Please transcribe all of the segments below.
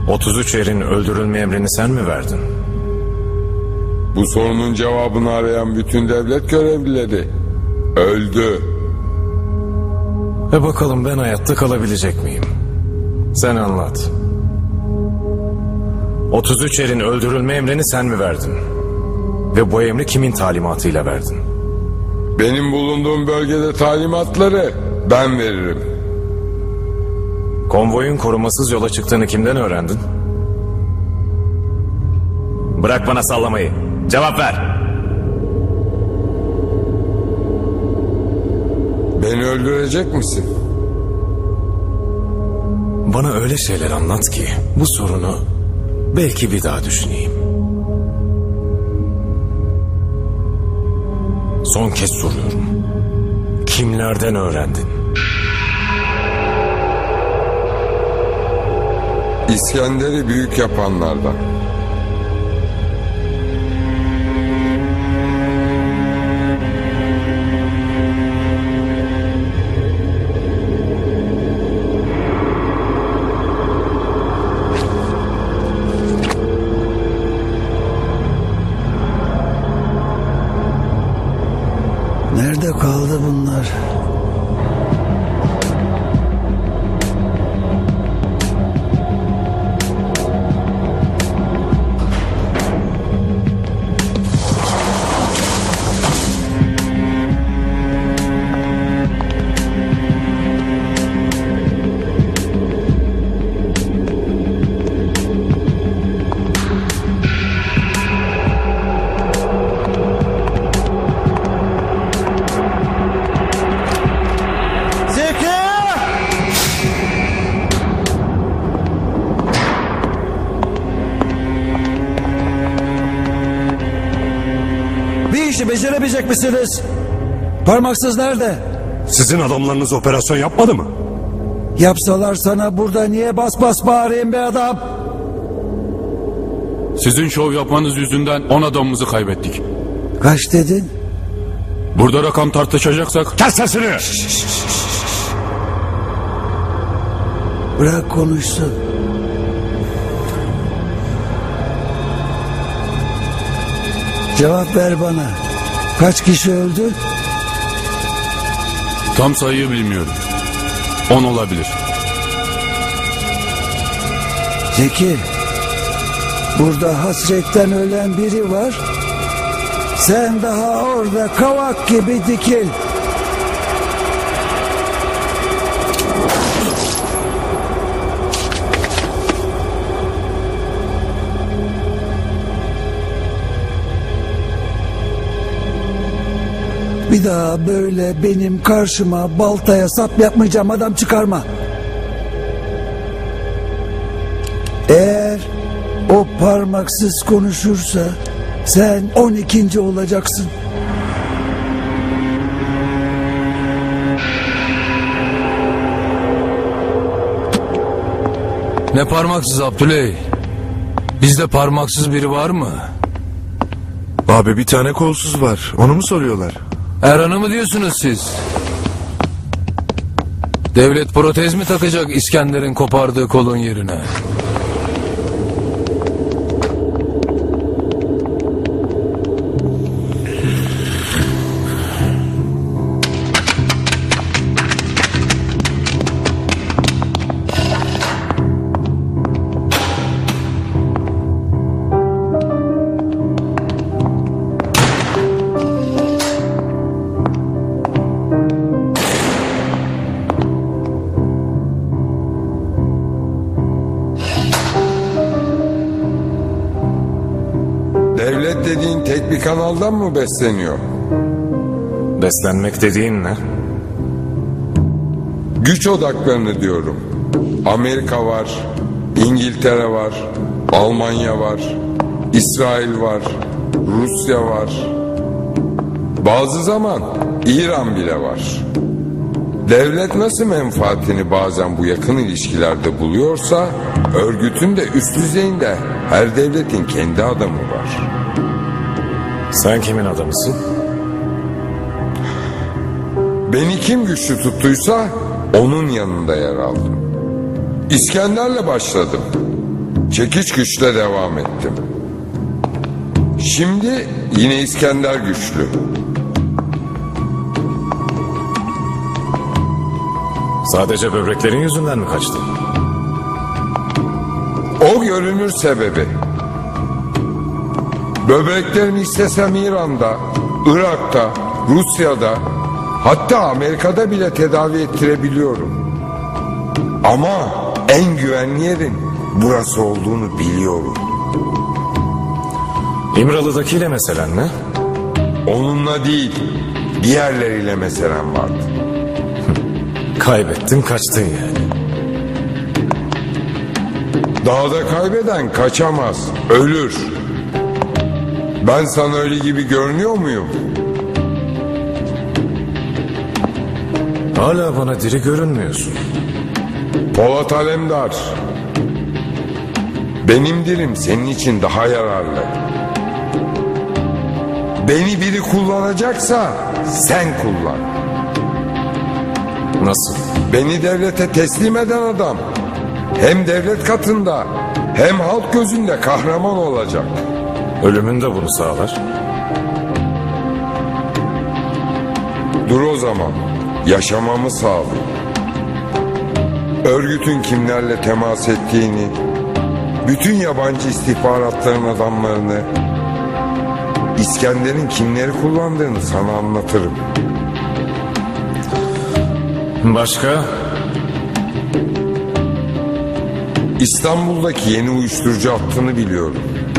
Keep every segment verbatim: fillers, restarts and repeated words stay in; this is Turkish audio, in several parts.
otuz üç erin öldürülme emrini sen mi verdin? Bu sorunun cevabını arayan bütün devlet görevlileri öldü. E bakalım ben hayatta kalabilecek miyim? Sen anlat. otuz üç erin öldürülme emrini sen mi verdin? Ve bu emri kimin talimatıyla verdin? Benim bulunduğum bölgede talimatları ben veririm. Konvoyun korumasız yola çıktığını kimden öğrendin? Bırak bana sallamayı. Cevap ver. Beni öldürecek misin? Bana öyle şeyler anlat ki bu sorunu belki bir daha düşüneyim. Son kez soruyorum. Kimlerden öğrendin? İskender'i büyük yapanlardan. Nerede kaldı bunlar? Becerebilecek misiniz? Parmaksız nerede? Sizin adamlarınız operasyon yapmadı mı? Yapsalar sana burada niye bas bas bağırayım be adam? Sizin şov yapmanız yüzünden on adamımızı kaybettik. Kaç dedin? Burada rakam tartışacaksak... Kes sesini! Bırak konuşsun. Cevap ver bana. Kaç kişi öldü? Tam sayıyı bilmiyorum. On olabilir. Zeki, burada hasretten ölen biri var. Sen daha orada kavak gibi dikil. Bir daha böyle benim karşıma baltaya sap yapmayacağım adam çıkarma. Eğer o parmaksız konuşursa sen on ikinci olacaksın. Ne parmaksız Abdüley? Bizde parmaksız biri var mı? Abi bir tane kolsuz var. Onu mu soruyorlar? Erhan'ı mı diyorsunuz siz? Devlet protez mi takacak İskender'in kopardığı kolun yerine? Devlet dediğin tek bir kanaldan mı besleniyor? Beslenmek dediğin ne? Güç odaklarını diyorum. Amerika var, İngiltere var, Almanya var, İsrail var, Rusya var. Bazı zaman İran bile var. Devlet nasıl menfaatini bazen bu yakın ilişkilerde buluyorsa, örgütün de üst düzeyinde her devletin kendi adamı var. Sen kimin adamısın? Beni kim güçlü tuttuysa onun yanında yer aldım. İskender'le başladım. çekiç güçle devam ettim. Şimdi yine İskender güçlü. Sadece böbreklerin yüzünden mi kaçtın? O görünür sebebi. Böbreklerimi istesem İran'da, Irak'ta, Rusya'da, hatta Amerika'da bile tedavi ettirebiliyorum. Ama en güvenli yerin burası olduğunu biliyorum. İmralı'dakiyle meselen ne? Onunla değil, diğerleriyle meselem vardı. Kaybettin kaçtın yani. Dağda kaybeden kaçamaz, ölür. Ben sana öyle gibi görünüyor muyum? Hala bana diri görünmüyorsun. Polat Alemdar, benim dilim senin için daha yararlı. Beni biri kullanacaksa sen kullan. Nasıl? Beni devlete teslim eden adam hem devlet katında hem halk gözünde kahraman olacak. Ölümün de bunu sağlar. Dur o zaman, yaşamamı sağlayayım. Örgütün kimlerle temas ettiğini, bütün yabancı istihbaratların adamlarını, İskender'in kimleri kullandığını sana anlatırım. Başka? İstanbul'daki yeni uyuşturucu hattını biliyorum.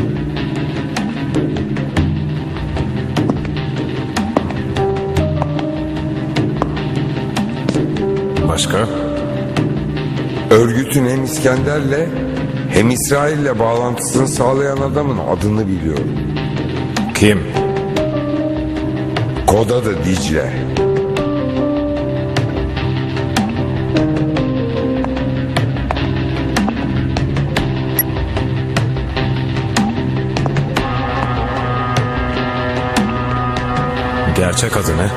Başka? Örgütün hem İskender'le hem İsrail'le bağlantısını sağlayan adamın adını biliyorum. Kim? Kod adı Dicle. Gerçek adı ne?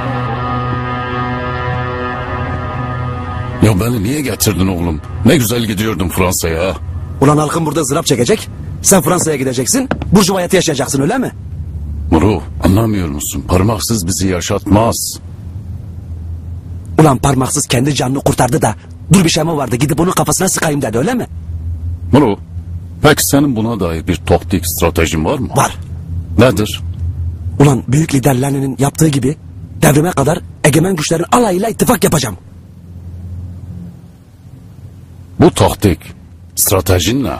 Ya beni niye getirdin oğlum? Ne güzel gidiyordum Fransa'ya. Ulan halkın burada ızdırap çekecek. Sen Fransa'ya gideceksin. Burjuva hayatı yaşayacaksın öyle mi? Muru, anlamıyor musun? Parmaksız bizi yaşatmaz. Ulan parmaksız kendi canını kurtardı da dur bir şey mi vardı gidip onun kafasına sıkayım dedi öyle mi? Muru, peki senin buna dair bir taktik stratejin var mı? Var. Nedir? Ulan büyük lider Lenin'in yaptığı gibi devrime kadar egemen güçlerin alayıyla ittifak yapacağım. Bu taktik, stratejin ne?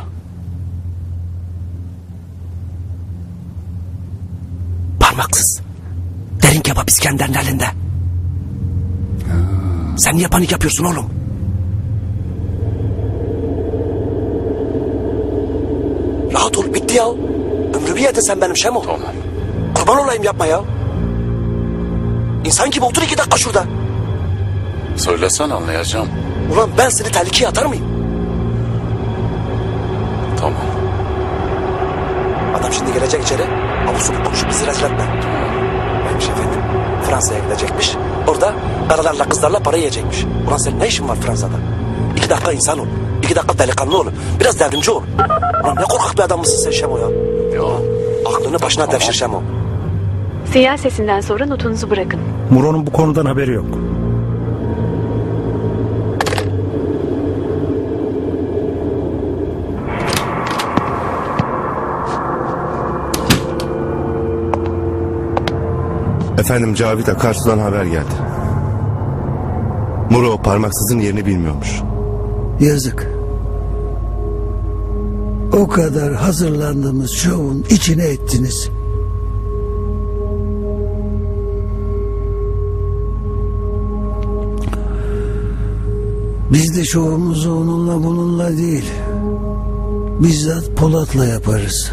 Parmaksız. Derin kebap İskender'in elinde. Sen niye panik yapıyorsun oğlum? Rahat ol bitti ya. Ömrümü yedin sen benim Şemo. Tamam. Kurban olayım yapma ya. İnsan gibi otur iki dakika şurada. Söylesen anlayacağım. Ulan ben seni tehlikeye atar mıyım? Tamam. Adam şimdi gelecek içeri. Abuk konuşup bizi rezil etme. Neymiş efendim? Fransa'ya gidecekmiş. Orada karalarla kızlarla para yiyecekmiş. Ulan senin ne işin var Fransa'da? İki dakika insan ol. İki dakika delikanlı ol. Biraz devrimci ol. Ulan ne korkak bir adam mısın sen Şemo ya? Ya. Aklını başına tamam. Devşir Şemo. Sinyal sesinden sonra notunuzu bırakın. Muro'nun bu konudan haberi yok. Efendim Cavit Akarsu'dan haber geldi. Muro parmaksızın yerini bilmiyormuş. Yazık. O kadar hazırlandığımız şovun içine ettiniz. Biz de şovumuzu onunla bununla değil, bizzat Polat'la yaparız.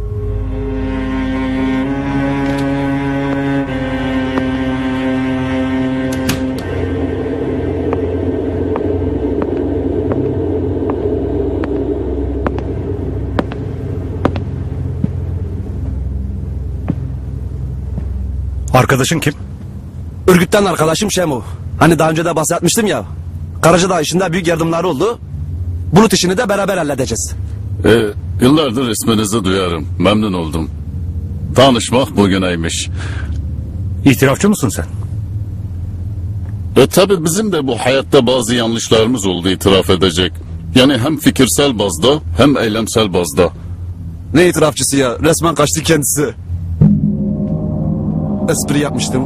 Arkadaşın kim? Örgütten arkadaşım Şemo. Hani daha önce de bahsetmiştim ya. Karacadağ işinde büyük yardımları oldu. Bulut işini de beraber halledeceğiz. E, yıllardır isminizi duyarım. Memnun oldum. Tanışmak bugüneymiş. İtirafçı mısın sen? E tabi bizim de bu hayatta bazı yanlışlarımız oldu, itiraf edecek. Yani hem fikirsel bazda hem eylemsel bazda. Ne itirafçısı ya? Resmen kaçtı kendisi. Espri yapmıştım.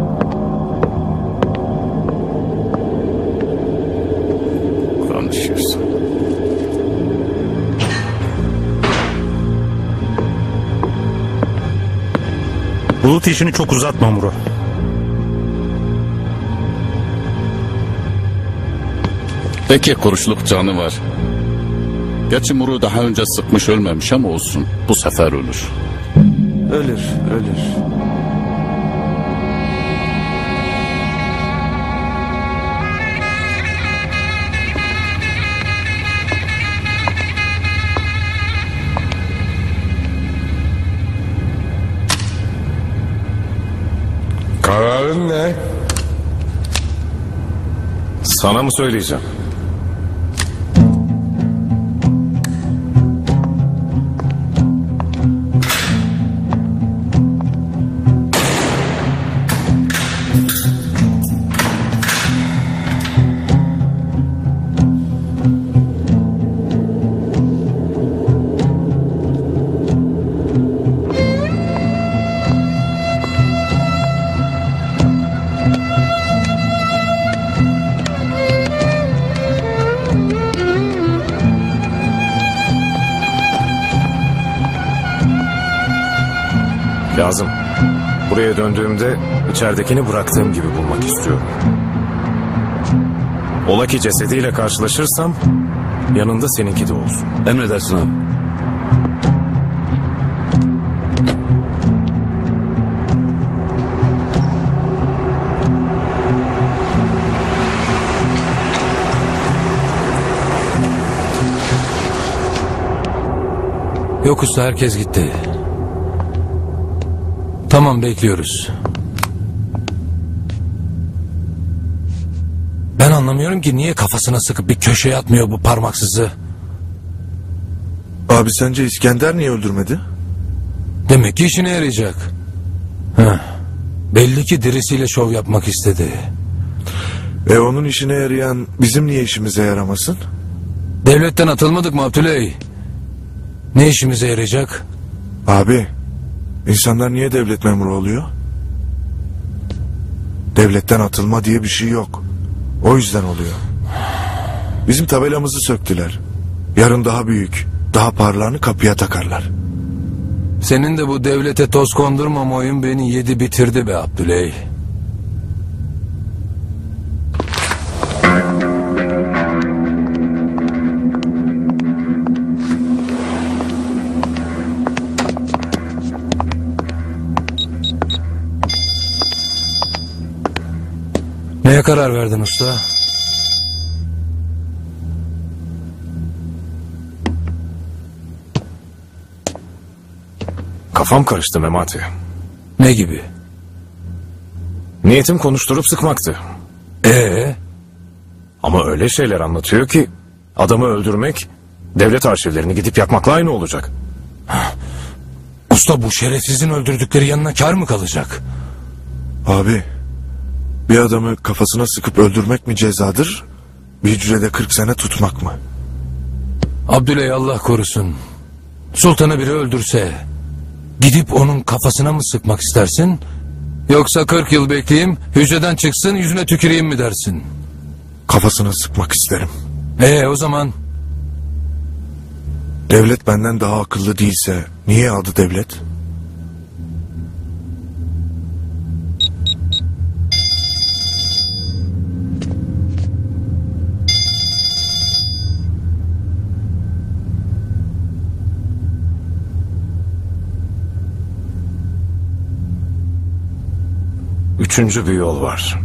Konuşuyorsun. Bulut işini çok uzatma Muro. Peki kuruşluk canı var. Gerçi Muru daha önce sıkmış ölmemiş ama olsun. Bu sefer ölür. Ölür, ölür. Kararın ne? Sana mı söyleyeceğim? Lazım. Buraya döndüğümde içeridekini bıraktığım gibi bulmak istiyorum. Ola ki cesediyle karşılaşırsam yanında seninki de olsun. Emredersin abi. Yok usta, herkes gitti. Tamam, bekliyoruz. Ben anlamıyorum ki niye kafasına sıkıp bir köşeye atmıyor bu parmaksızı. Abi sence İskender niye öldürmedi? Demek ki işine yarayacak. Heh. Belli ki dirisiyle şov yapmak istedi. E onun işine yarayan bizim niye işimize yaramasın? Devletten atılmadık mı Abdüley? Ne işimize yarayacak? Abi, insanlar niye devlet memuru oluyor? Devletten atılma diye bir şey yok. O yüzden oluyor. Bizim tabelamızı söktüler. Yarın daha büyük, daha parlağını kapıya takarlar. Senin de bu devlete toz kondurmam oyun beni yedi bitirdi be Abdüley. Neye karar verdin usta? Kafam karıştı Memati. Ne gibi? Niyetim konuşturup sıkmaktı. Ee? Ama öyle şeyler anlatıyor ki adamı öldürmek devlet arşivlerini gidip yakmakla aynı olacak. Usta, bu şerefsizin öldürdükleri yanına kar mı kalacak? Abi, bir adamı kafasına sıkıp öldürmek mi cezadır? Bir hücrede kırk sene tutmak mı? Abdüley, Allah korusun. Sultanı biri öldürse gidip onun kafasına mı sıkmak istersin? Yoksa kırk yıl bekleyeyim, hücreden çıksın, yüzüne tüküreyim mi dersin? Kafasına sıkmak isterim. Ee o zaman? Devlet benden daha akıllı değilse niye adı devlet? Üçüncü bir yol var.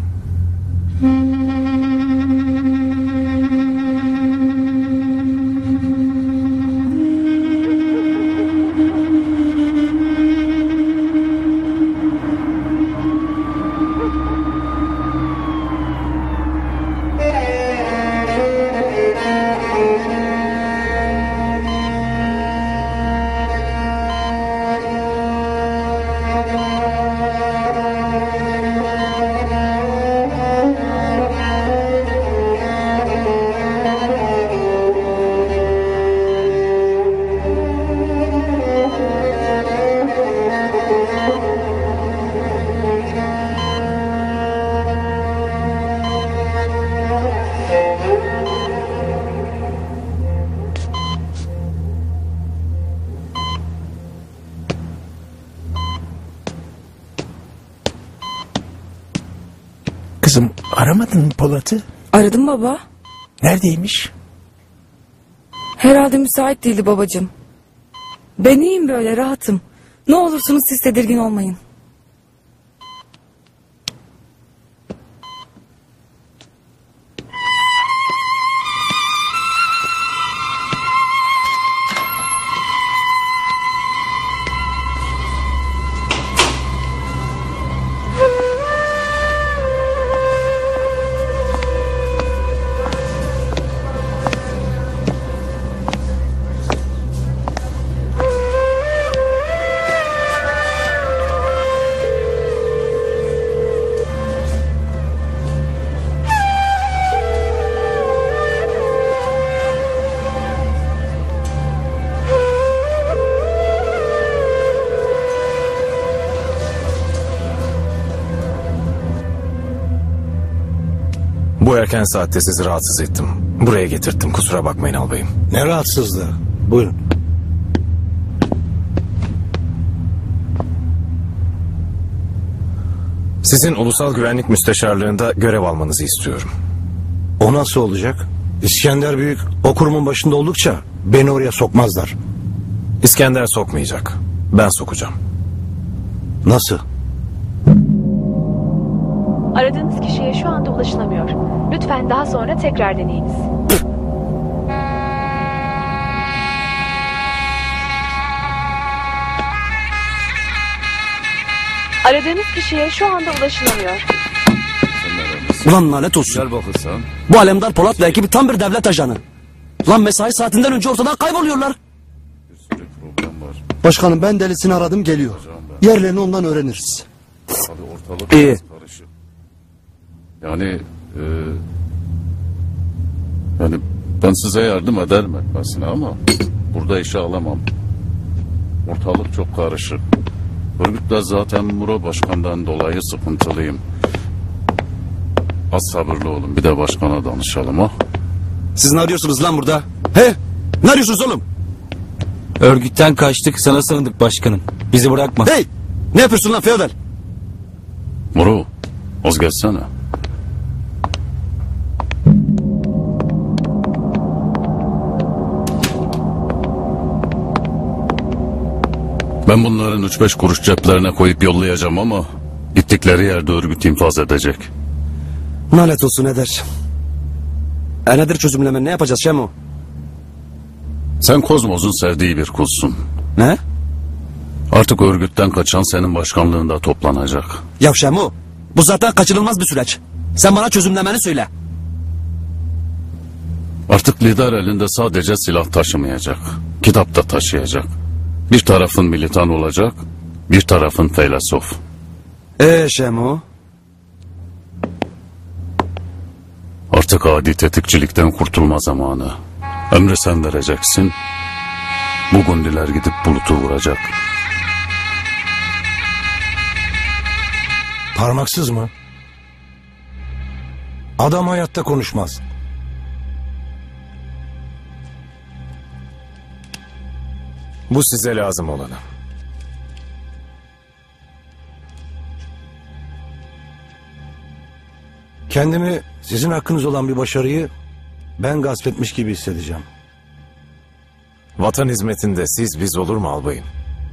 Kızım aramadın mı Polat'ı? Aradım baba. Neredeymiş? Herhalde müsait değildi babacığım. Ben iyiyim böyle rahatım. Ne olursunuz siz tedirgin olmayın. Bu erken saatte sizi rahatsız ettim. Buraya getirttim, kusura bakmayın albayım. Ne rahatsızlığı? Buyurun. Sizin Ulusal Güvenlik Müsteşarlığında görev almanızı istiyorum. O nasıl olacak? İskender Büyük o kurumun başında oldukça beni oraya sokmazlar. İskender sokmayacak. Ben sokacağım. Nasıl? Aradığınız kişiye şu anda ulaşılamıyor. Lütfen daha sonra tekrar deneyiniz. Aradığınız kişiye şu anda ulaşılamıyor. Ulan lanet olsun. Gel bakın sen. Bu Alemdar Polat'la ekibi tam bir devlet ajanı. Lan mesai saatinden önce ortadan kayboluyorlar. Bir sürü problem var. Başkanım ben delisini aradım geliyor. Yerlerini ondan öğreniriz. Tabii ortalık İyi. biraz karışık. Yani e, yani ben size yardım ederim etmesine ama burada işe alamam. Ortalık çok karışık. Örgütle zaten Muro Başkan'dan dolayı sıkıntılıyım. Az sabırlı olun, bir de başkana danışalım ha. Siz ne arıyorsunuz lan burada? He? Ne arıyorsunuz oğlum? Örgütten kaçtık, sana sığındık başkanım. Bizi bırakma. Hey! Ne yapıyorsun lan feodal? Muro, az gelsene. Ben bunların üç beş kuruş ceplerine koyup yollayacağım ama gittikleri yerde örgüt infaz edecek. Lanet olsun Eder. E nedir çözümleme, ne yapacağız Şemo? Sen Kozmos'un sevdiği bir kulsun. Ne? Artık örgütten kaçan senin başkanlığında toplanacak. Ya Şemo, bu zaten kaçınılmaz bir süreç. Sen bana çözümlemeni söyle. Artık lider elinde sadece silah taşımayacak. Kitap da taşıyacak. Bir tarafın militan olacak, bir tarafın feylesof. Eee Şemo? Artık adi tetikçilikten kurtulma zamanı. Emri sen vereceksin. Bu gundiler gidip bulutu vuracak. Parmaksız mı? Adam hayatta konuşmaz. Bu size lazım olanı. Kendimi sizin hakkınız olan bir başarıyı ben gasp etmiş gibi hissedeceğim. Vatan hizmetinde siz biz olur mu albayım?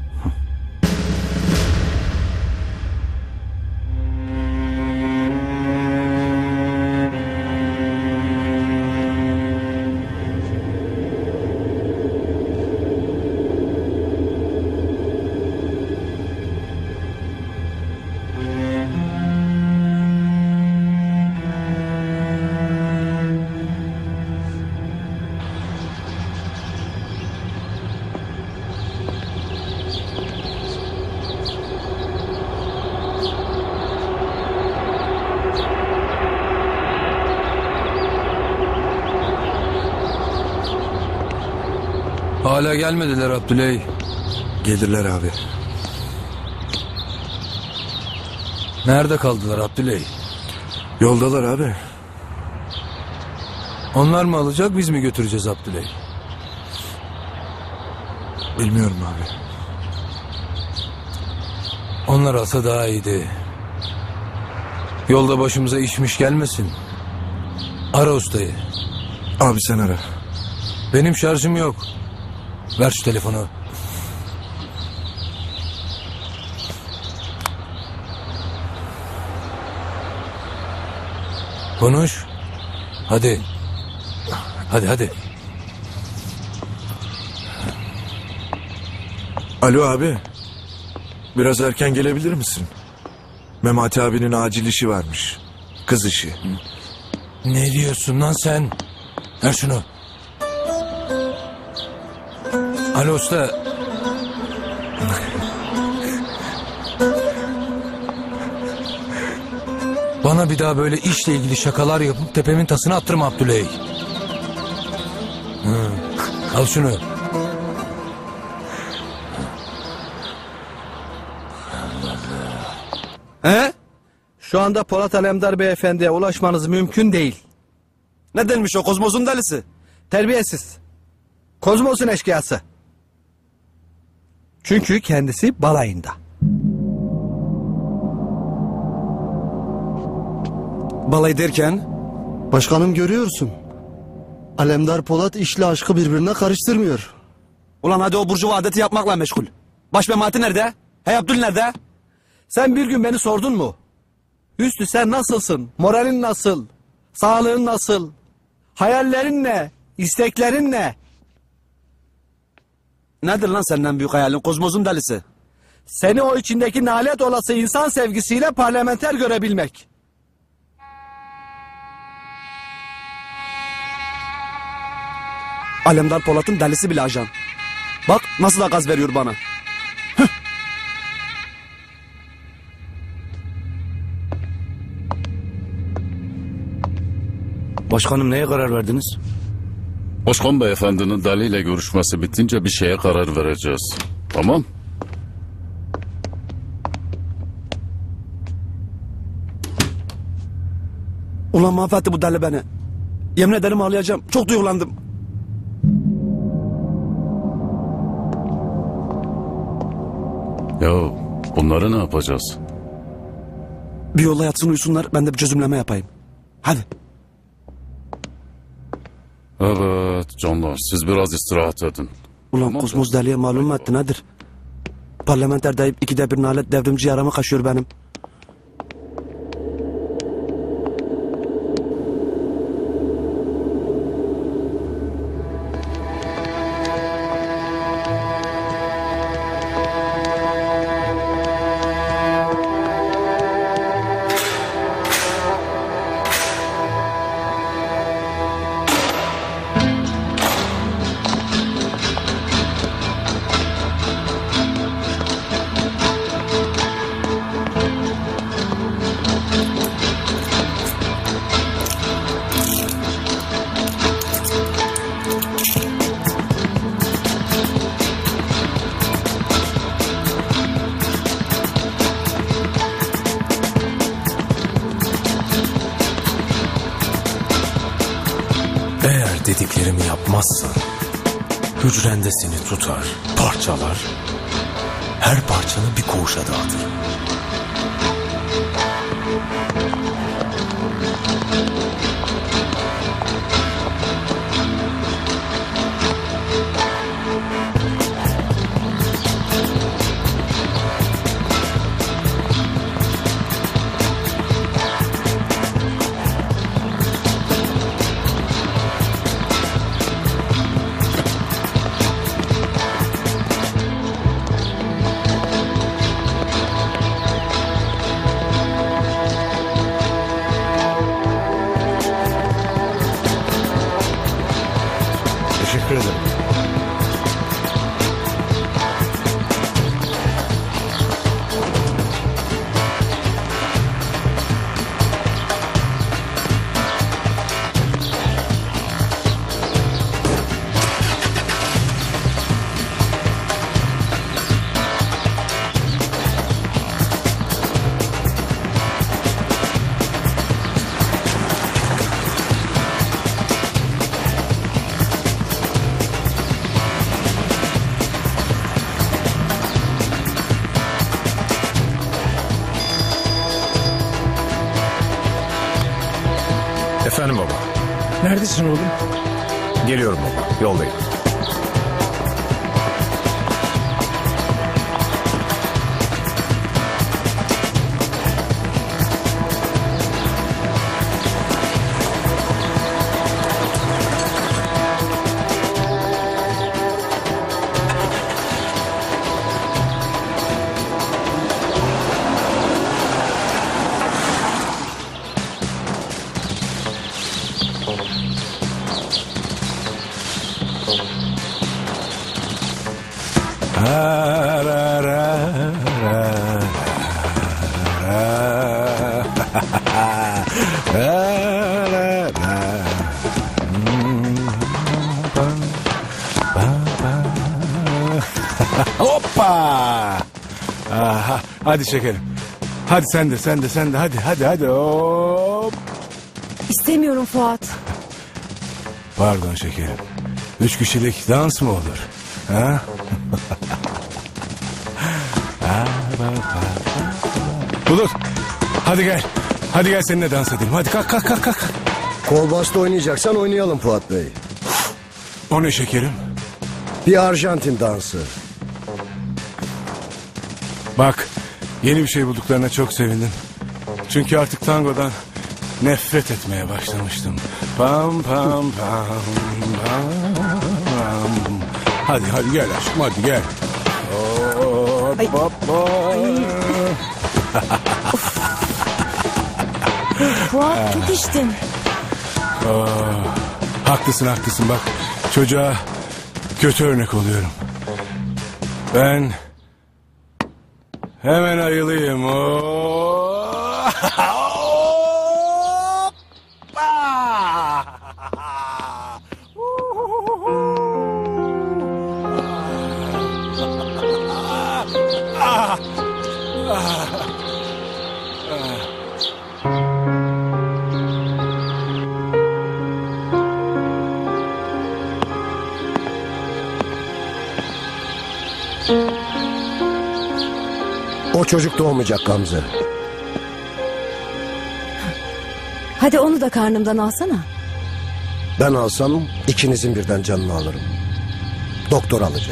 Hala gelmediler Abdüley. Gelirler abi. Nerede kaldılar Abdüley? Yoldalar abi. Onlar mı alacak, biz mi götüreceğiz Abdüley? Bilmiyorum abi. Onlar alsa daha iyiydi. Yolda başımıza işmiş gelmesin. Ara ustayı. Abi sen ara. Benim şarjım yok. Ver şu telefonu. Konuş. Hadi. Hadi hadi. Alo abi. Biraz erken gelebilir misin? Memati abinin acil işi varmış. Kız işi. Ne diyorsun lan sen? Ver şunu. Alo usta. Bana bir daha böyle işle ilgili şakalar yapıp tepemin tasını attırma Abdüley. Hı. Al şunu. He? Şu anda Polat Alemdar beyefendiye ulaşmanız mümkün değil. Ne denmiş o kozmosun delisi? Terbiyesiz. Kozmosun eşkıyası. Çünkü kendisi balayında. Balay derken? Başkanım görüyorsun. Alemdar Polat işle aşkı birbirine karıştırmıyor. Ulan hadi o burjuva adeti yapmakla meşgul. Baş memati nerede? Hey Abdül nerede? Sen bir gün beni sordun mu? Hüsnü sen nasılsın? Moralin nasıl? Sağlığın nasıl? Hayallerin ne? İsteklerin ne? Nedir lan senden büyük hayalin kozmozun delisi? Seni o içindeki nalet olası insan sevgisiyle parlamenter görebilmek. Alemdar Polat'ın delisi bile ajan. Bak nasıl da gaz veriyor bana. Hıh. Başkanım neye karar verdiniz? Başkan beyefendinin deliyle görüşmesi bitince bir şeye karar vereceğiz. Tamam. Ulan mahvetti bu deli beni. Yemin ederim ağlayacağım. Çok duygulandım. Ya bunları ne yapacağız? Bir yolla yatsın uyusunlar, ben de bir çözümleme yapayım. Hadi. Evet canlar, siz biraz istirahat edin. Ulan Tamam, kozmos deliye malum mu etti nedir? Parlamenter deyip ikide bir nalet devrimci yaramı kaşıyor benim. Eğer dediklerimi yapmazsan hücrende seni tutar, parçalar, her parçanı bir koğuşa dağıtırım. Efendim baba. Neredesin oğlum? Geliyorum baba. Yoldayım. Hoppa! Aha, hadi şekerim. Hadi sen de sen de sen de hadi hadi hadi hop. İstemiyorum Fuat. Pardon şekerim. Üç kişilik dans mı olur? Ha? Bulut. Hadi gel. Hadi gel seninle dans edelim. Hadi kalk kalk kalk kalk. Kol bastı oynayacaksan oynayalım Fuat Bey. O ne şekerim? Bir Arjantin dansı. Bak yeni bir şey bulduklarına çok sevindim. Çünkü artık tangodan nefret etmeye başlamıştım. Pam pam pam pam. Hadi hadi gel aşkım hadi gel. Hop, hop, hop. Fuat çok içtin. Aa, haklısın haklısın bak çocuğa kötü örnek oluyorum. Ben hemen ayılayım. O çocuk doğmayacak Gamze. Hadi onu da karnımdan alsana. Ben alsam ikinizin birden canını alırım. Doktor alacak.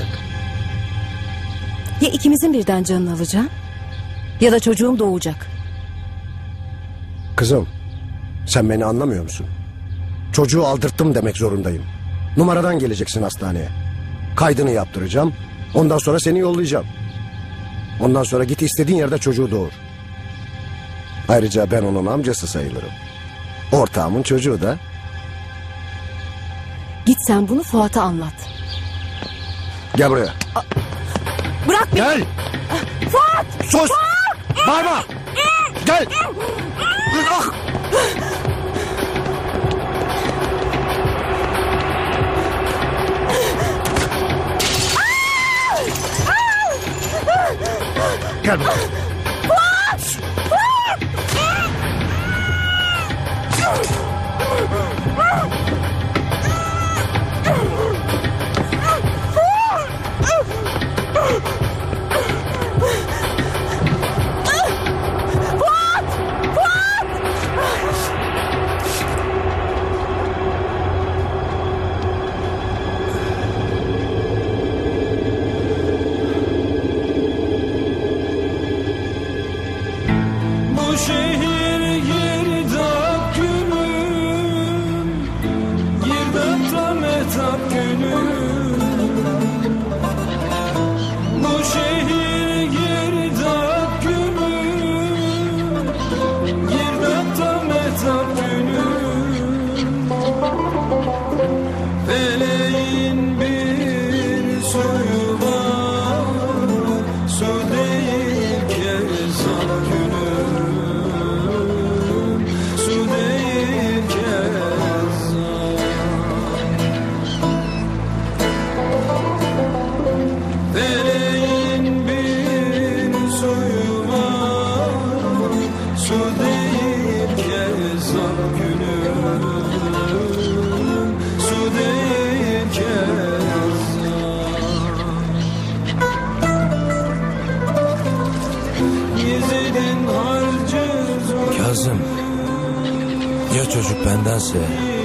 Ya ikimizin birden canını alacağım ya da çocuğum doğacak. Kızım, sen beni anlamıyor musun? Çocuğu aldırttım demek zorundayım. Numaradan geleceksin hastaneye. Kaydını yaptıracağım. Ondan sonra seni yollayacağım. Ondan sonra git istediğin yerde çocuğu doğur. Ayrıca ben onun amcası sayılırım. Ortağımın çocuğu da. Git sen bunu Fuat'a anlat. Gel buraya. Bırak beni. Gel. Fuat! Sus! Bağırma! Gel! Ah! Gel buraya. Fuat! Fuat! Bu şehir girdap günüm, girdapta metap günüm. Bu şehir girdap günüm, girdapta metap günüm. Feleğin bir soyu var, su değil kezap günüm, su değil kezap. Feleğin bir soyu var, su değil kezap günüm, su değil kezap. Yüzünün harcı Kazım. Ya çocuk bendense?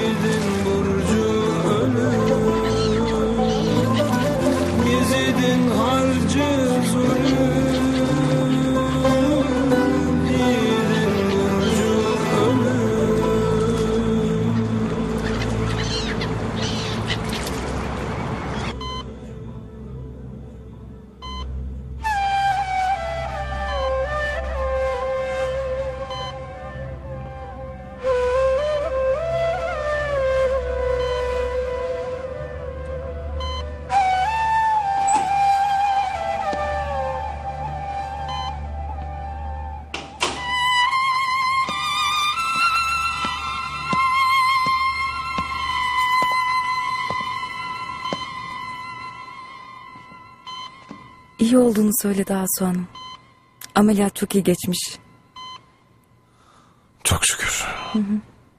Gezidin harcı zulüm. İyi olduğunu söyledi Asu Hanım. Ameliyat çok iyi geçmiş. Çok şükür. Hı hı.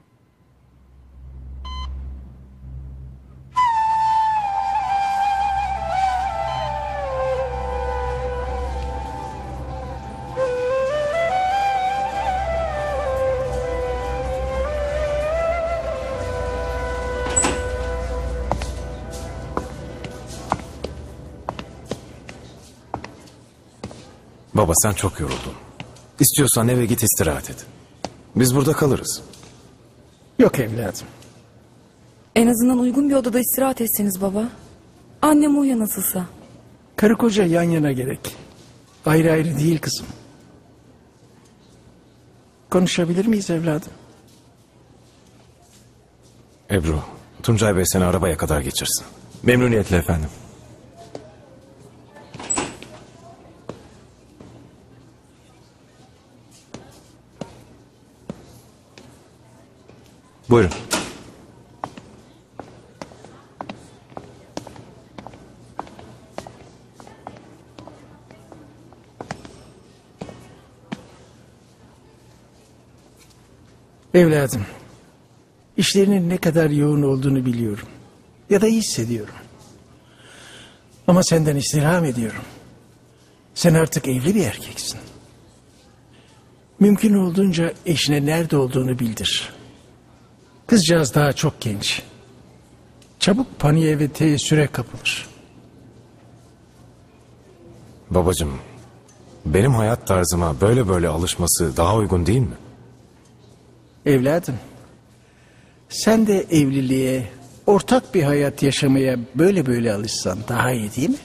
Baba sen çok yoruldun. İstiyorsan eve git istirahat et. Biz burada kalırız. Yok evladım. En azından uygun bir odada istirahat etseniz baba. Annem uyuyor nasılsa. Karı koca yan yana gerek. Ayrı ayrı değil kızım. Konuşabilir miyiz evladım? Ebru, Tuncay Bey seni arabaya kadar geçirsin. Memnuniyetle efendim. Buyurun. Evladım, işlerinin ne kadar yoğun olduğunu biliyorum. Ya da iyi hissediyorum. Ama senden istirham ediyorum. Sen artık evli bir erkeksin. Mümkün olduğunca eşine nerede olduğunu bildir. Kızcağız daha çok genç. Çabuk paniğe ve teessüre kapılır. Babacığım, benim hayat tarzıma böyle böyle alışması daha uygun değil mi? Evladım, sen de evliliğe, ortak bir hayat yaşamaya böyle böyle alışsan daha iyi değil mi?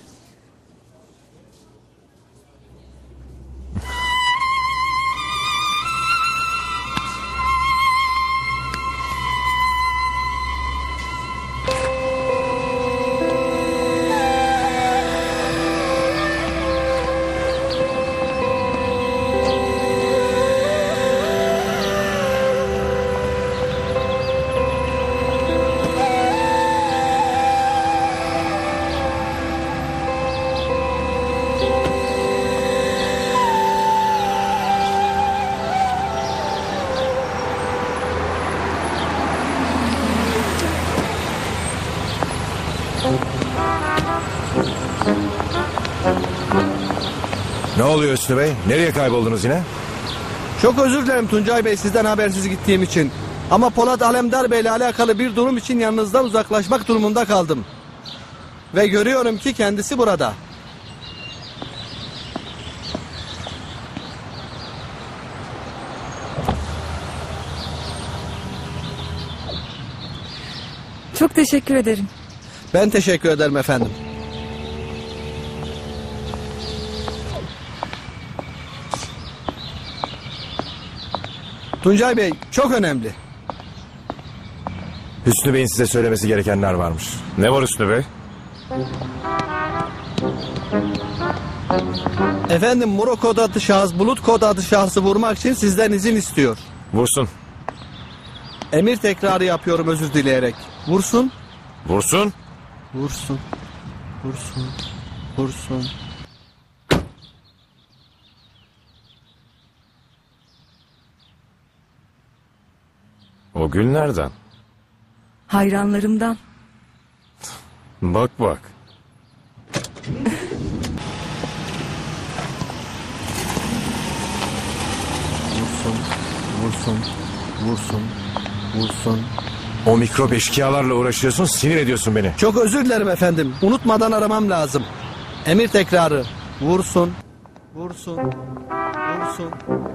Ne oluyor Hüsnü Bey? Nereye kayboldunuz yine? Çok özür dilerim Tuncay Bey sizden habersiz gittiğim için. Ama Polat Alemdar Bey ile alakalı bir durum için yanınızdan uzaklaşmak durumunda kaldım. Ve görüyorum ki kendisi burada. Çok teşekkür ederim. Ben teşekkür ederim efendim. Tuncay Bey çok önemli. Hüsnü Bey'in size söylemesi gerekenler varmış. Ne var Hüsnü Bey? Efendim Muro kod adı şahıs Bulut kod adı şahsı vurmak için sizden izin istiyor. Vursun. Emir tekrarı yapıyorum özür dileyerek. Vursun. Vursun. Vursun. Vursun. Vursun. O gül nereden? Hayranlarımdan. Bak bak. Vursun. Vursun. Vursun. Vursun. O mikrop eşkıyalarla uğraşıyorsun, sinir ediyorsun beni. Çok özür dilerim efendim. Unutmadan aramam lazım. Emir tekrarı. Vursun. Vursun. Vursun.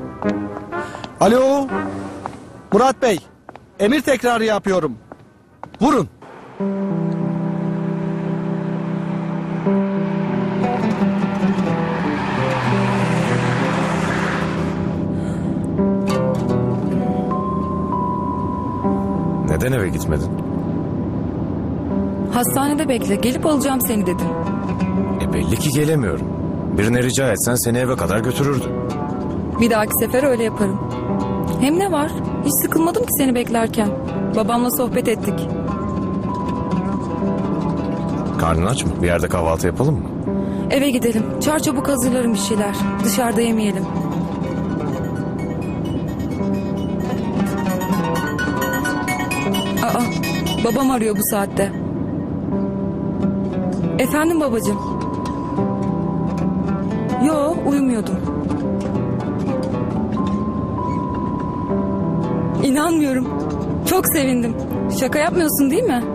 Alo. Murat Bey. Emir tekrarı yapıyorum. Vurun. Neden eve gitmedin? Hastanede bekle. Gelip alacağım seni dedim. E belli ki gelemiyorum. Birine rica etsen seni eve kadar götürürdü. Bir dahaki sefer öyle yaparım. Hem ne var? Hiç sıkılmadım ki seni beklerken. Babamla sohbet ettik. Karnın aç mı? Bir yerde kahvaltı yapalım mı? Eve gidelim. Çarçabuk hazırlarım bir şeyler. Dışarıda yemeyelim. Aa, babam arıyor bu saatte. Efendim babacığım. Yo, uyumuyordum. İnanmıyorum. Çok sevindim. Şaka yapmıyorsun değil mi?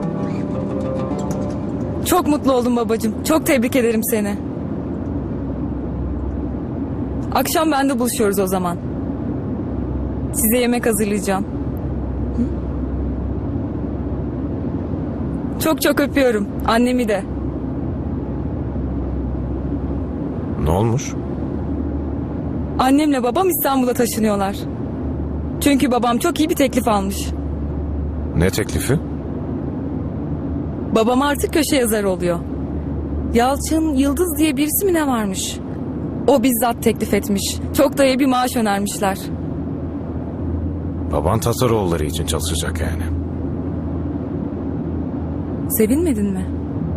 Çok mutlu oldum babacığım. Çok tebrik ederim seni. Akşam bende buluşuyoruz o zaman. Size yemek hazırlayacağım. Hı? Çok çok öpüyorum. Annemi de. Ne olmuş? Annemle babam İstanbul'a taşınıyorlar. Çünkü babam çok iyi bir teklif almış. Ne teklifi? Babam artık köşe yazarı oluyor. Yalçın Yıldız diye birisi mi ne varmış? O bizzat teklif etmiş. Çok da iyi bir maaş önermişler. Baban Tataroğulları için çalışacak yani. Sevinmedin mi?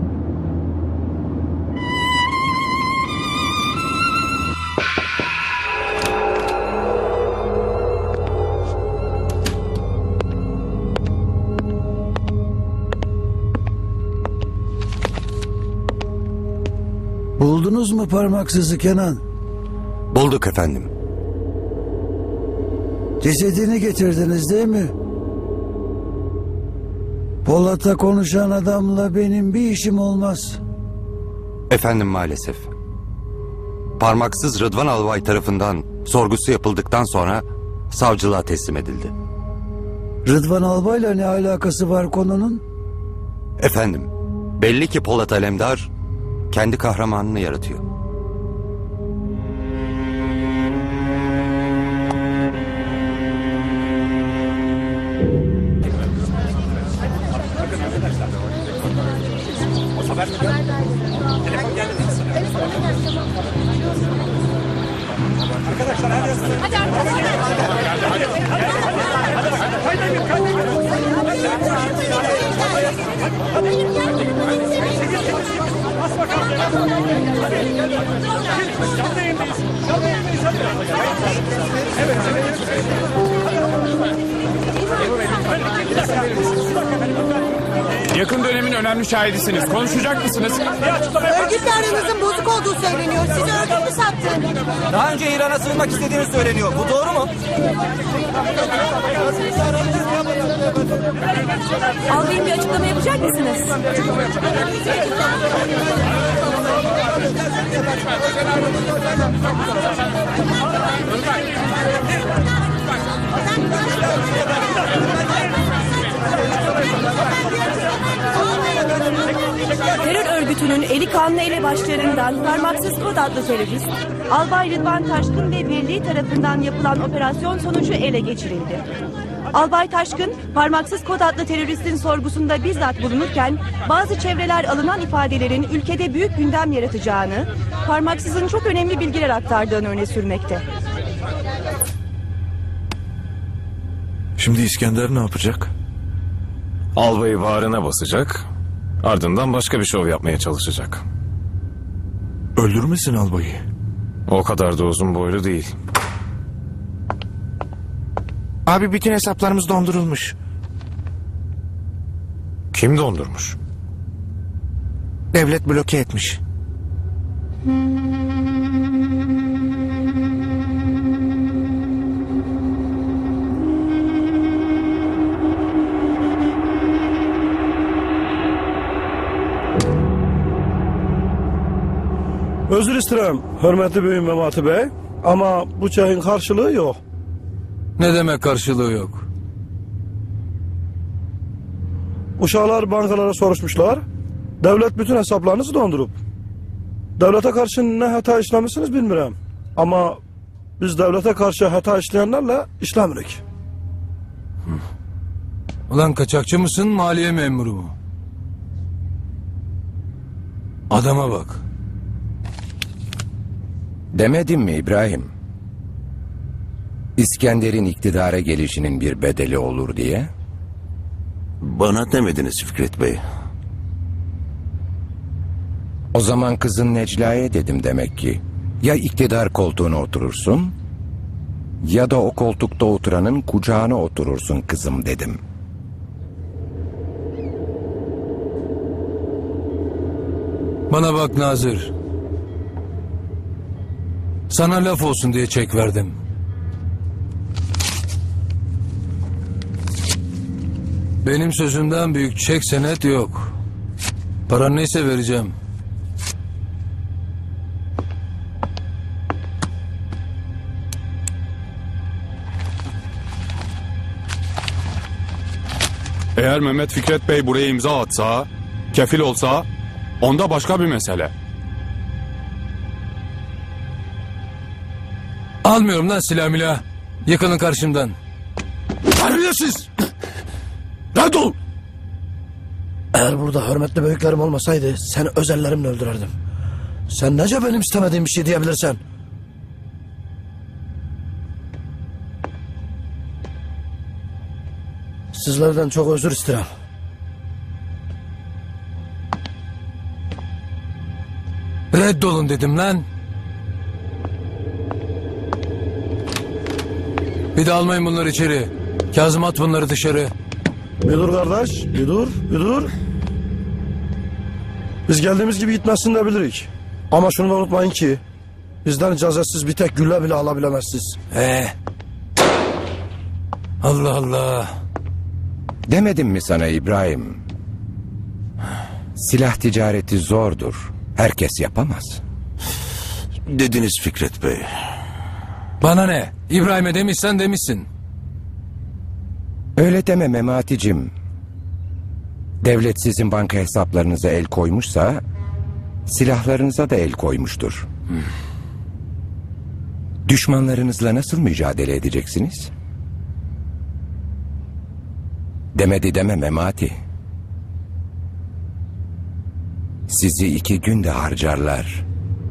Buldunuz mu parmaksızı Kenan? Bulduk efendim. Cesedini getirdiniz değil mi? Polat'a konuşan adamla benim bir işim olmaz. Efendim maalesef. Parmaksız Rıdvan Albay tarafından sorgusu yapıldıktan sonra savcılığa teslim edildi. Rıdvan Albay'la ne alakası var konunun? Efendim, belli ki Polat Alemdar kendi kahramanını yaratıyor. Yakın dönemin önemli şahidisiniz. Konuşacak mısınız? Örgütle aranızın bozuk olduğu söyleniyor. Sizi örgüt mü sattı? Daha önce İran'a sığınmak istediğiniz söyleniyor. Bu doğru mu? Albayım bir açıklama yapacak mısınız? Terör örgütünün eli kanlı elebaşlarından Parmaksız Kod adlı terörist, Albay Rıdvan Taşkın ve birliği tarafından yapılan operasyon sonucu ele geçirildi. Albay Taşkın, Parmaksız Kod adlı teröristin sorgusunda bizzat bulunurken, bazı çevreler alınan ifadelerin ülkede büyük gündem yaratacağını, Parmaksız'ın çok önemli bilgiler aktardığını öne sürmekte. Şimdi İskender ne yapacak? Albayı bağrına basacak, ardından başka bir şov yapmaya çalışacak. Öldürmesin albayı. O kadar da uzun boylu değil. Abi bütün hesaplarımız dondurulmuş. Kim dondurmuş? Devlet bloke etmiş. Özür isterim hürmetli büyüğüm Memati Bey. Ama bu çayın karşılığı yok. Ne demek karşılığı yok? Uşaklar bankalara soruşmuşlar. Devlet bütün hesaplarınızı dondurup. Devlete karşı ne hata işlemişsiniz bilmiyorum. Ama biz devlete karşı hata işleyenlerle işlemirik. Ulan kaçakçı mısın, maliye memuru mu? Adama bak. Demedim mi İbrahim? İskender'in iktidara gelişinin bir bedeli olur diye. Bana demediniz Fikret Bey. O zaman kızın Necla'ya dedim demek ki. Ya iktidar koltuğuna oturursun, ya da o koltukta oturanın kucağına oturursun kızım dedim. Bana bak Nazır. Sana laf olsun diye çek verdim. Benim sözümden büyük çek senet yok. Paran neyse vereceğim. Eğer Mehmet Fikret Bey buraya imza atsa, kefil olsa, onda başka bir mesele. Almıyorum lan silah milah. Yıkılın karşımdan. Terbiyesiz! Nerede ol? Eğer burada hürmetli büyüklerim olmasaydı seni özellerimle öldürürdüm. Sen nece benim istemediğim bir şey diyebilirsen? Sizlerden çok özür isterim. Reddolun dedim lan. Bir de almayın bunları içeri. Kazım at bunları dışarı. Bir dur kardeş, bir dur, bir dur. Biz geldiğimiz gibi gitmezsin de bilirik. Ama şunu da unutmayın ki bizden icazetsiz bir tek gülle bile alabilemezsiniz. Ee. Allah Allah. Demedim mi sana İbrahim? Silah ticareti zordur. Herkes yapamaz. Dediniz Fikret Bey. Bana ne? İbrahim'e demişsen demişsin. Öyle deme Memati'cim. Devlet sizin banka hesaplarınıza el koymuşsa silahlarınıza da el koymuştur. Hmm. Düşmanlarınızla nasıl mücadele edeceksiniz? Demedi deme Memati. Sizi iki günde harcarlar.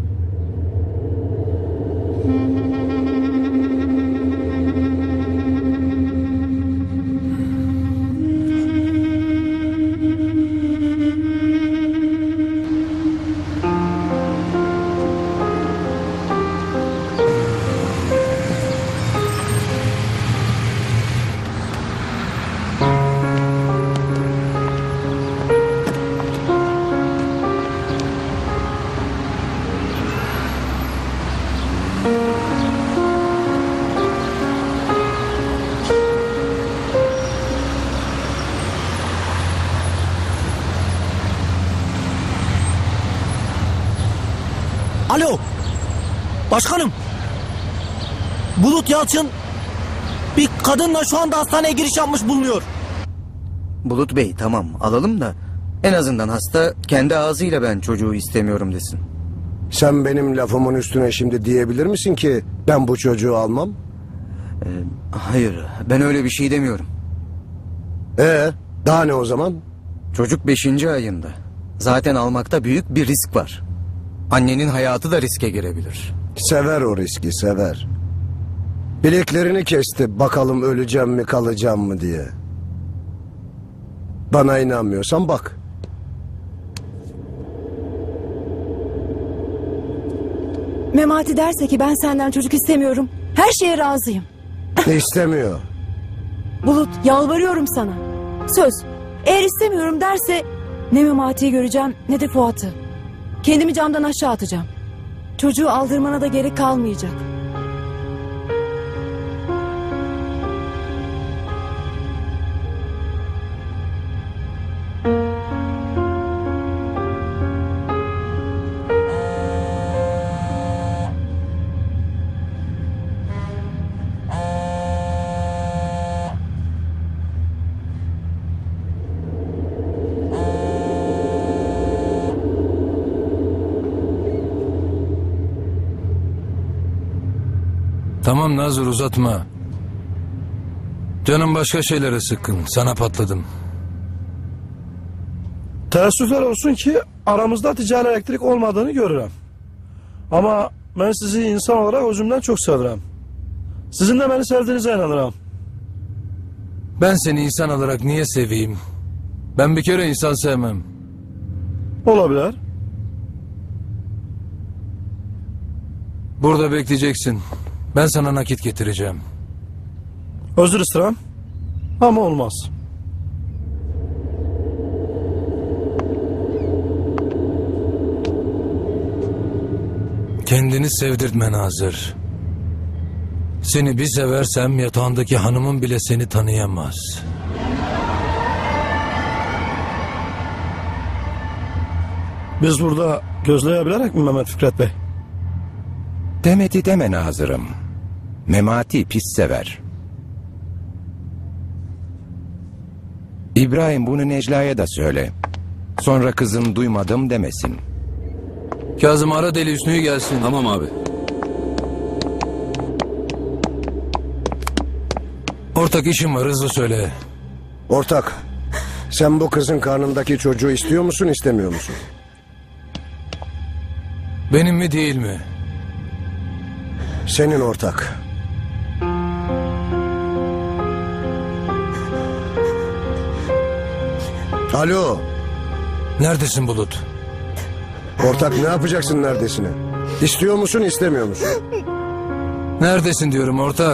Alo. Başkanım. Bulut Yalçın bir kadınla şu anda hastaneye giriş yapmış bulunuyor. Bulut Bey tamam alalım da en azından hasta kendi ağzıyla ben çocuğu istemiyorum desin. Sen benim lafımın üstüne şimdi diyebilir misin ki ben bu çocuğu almam? Ee, hayır ben öyle bir şey demiyorum. Ee, daha ne o zaman? Çocuk beşinci ayında. Zaten almakta büyük bir risk var. Annenin hayatı da riske girebilir. Sever o riski sever. Bileklerini kesti bakalım öleceğim mi kalacağım mı diye. Bana inanmıyorsan bak. Memati derse ki ben senden çocuk istemiyorum. Her şeye razıyım. İstemiyor. Bulut yalvarıyorum sana. Söz. Eğer istemiyorum derse ne Memati'yi göreceğim ne de Fuat'ı. Kendimi camdan aşağı atacağım. Çocuğu aldırmana da gerek kalmayacak. Tamam Nazır, uzatma. Canım başka şeylere sıkkın. Sana patladım. Teessüfler olsun ki aramızda ticari elektrik olmadığını görürüm. Ama ben sizi insan olarak özümden çok severim. Sizin de beni sevdiğinize inanırım. Ben seni insan olarak niye seveyim? Ben bir kere insan sevmem. Olabilir. Burada bekleyeceksin. Ben sana nakit getireceğim. Özür isterim. Ama olmaz. Kendini sevdirtme Nazır. Seni bir seversem yatağındaki hanımın bile seni tanıyamaz. Biz burada gözleyebilerek mi Mehmet Fikret Bey? Demedi deme Nazırım. Memati pis sever. İbrahim bunu Necla'ya da söyle. Sonra kızın duymadım demesin. Kazım ara Deli Hüsnü'yü gelsin. Tamam abi. Ortak işim var, hızlı söyle. Ortak, sen bu kızın karnındaki çocuğu istiyor musun, istemiyor musun? Benim mi değil mi? Senin ortak. Alo. Neredesin Bulut? Ortak, ne yapacaksın neredesine? İstiyor musun, istemiyor musun? Neredesin diyorum ortak.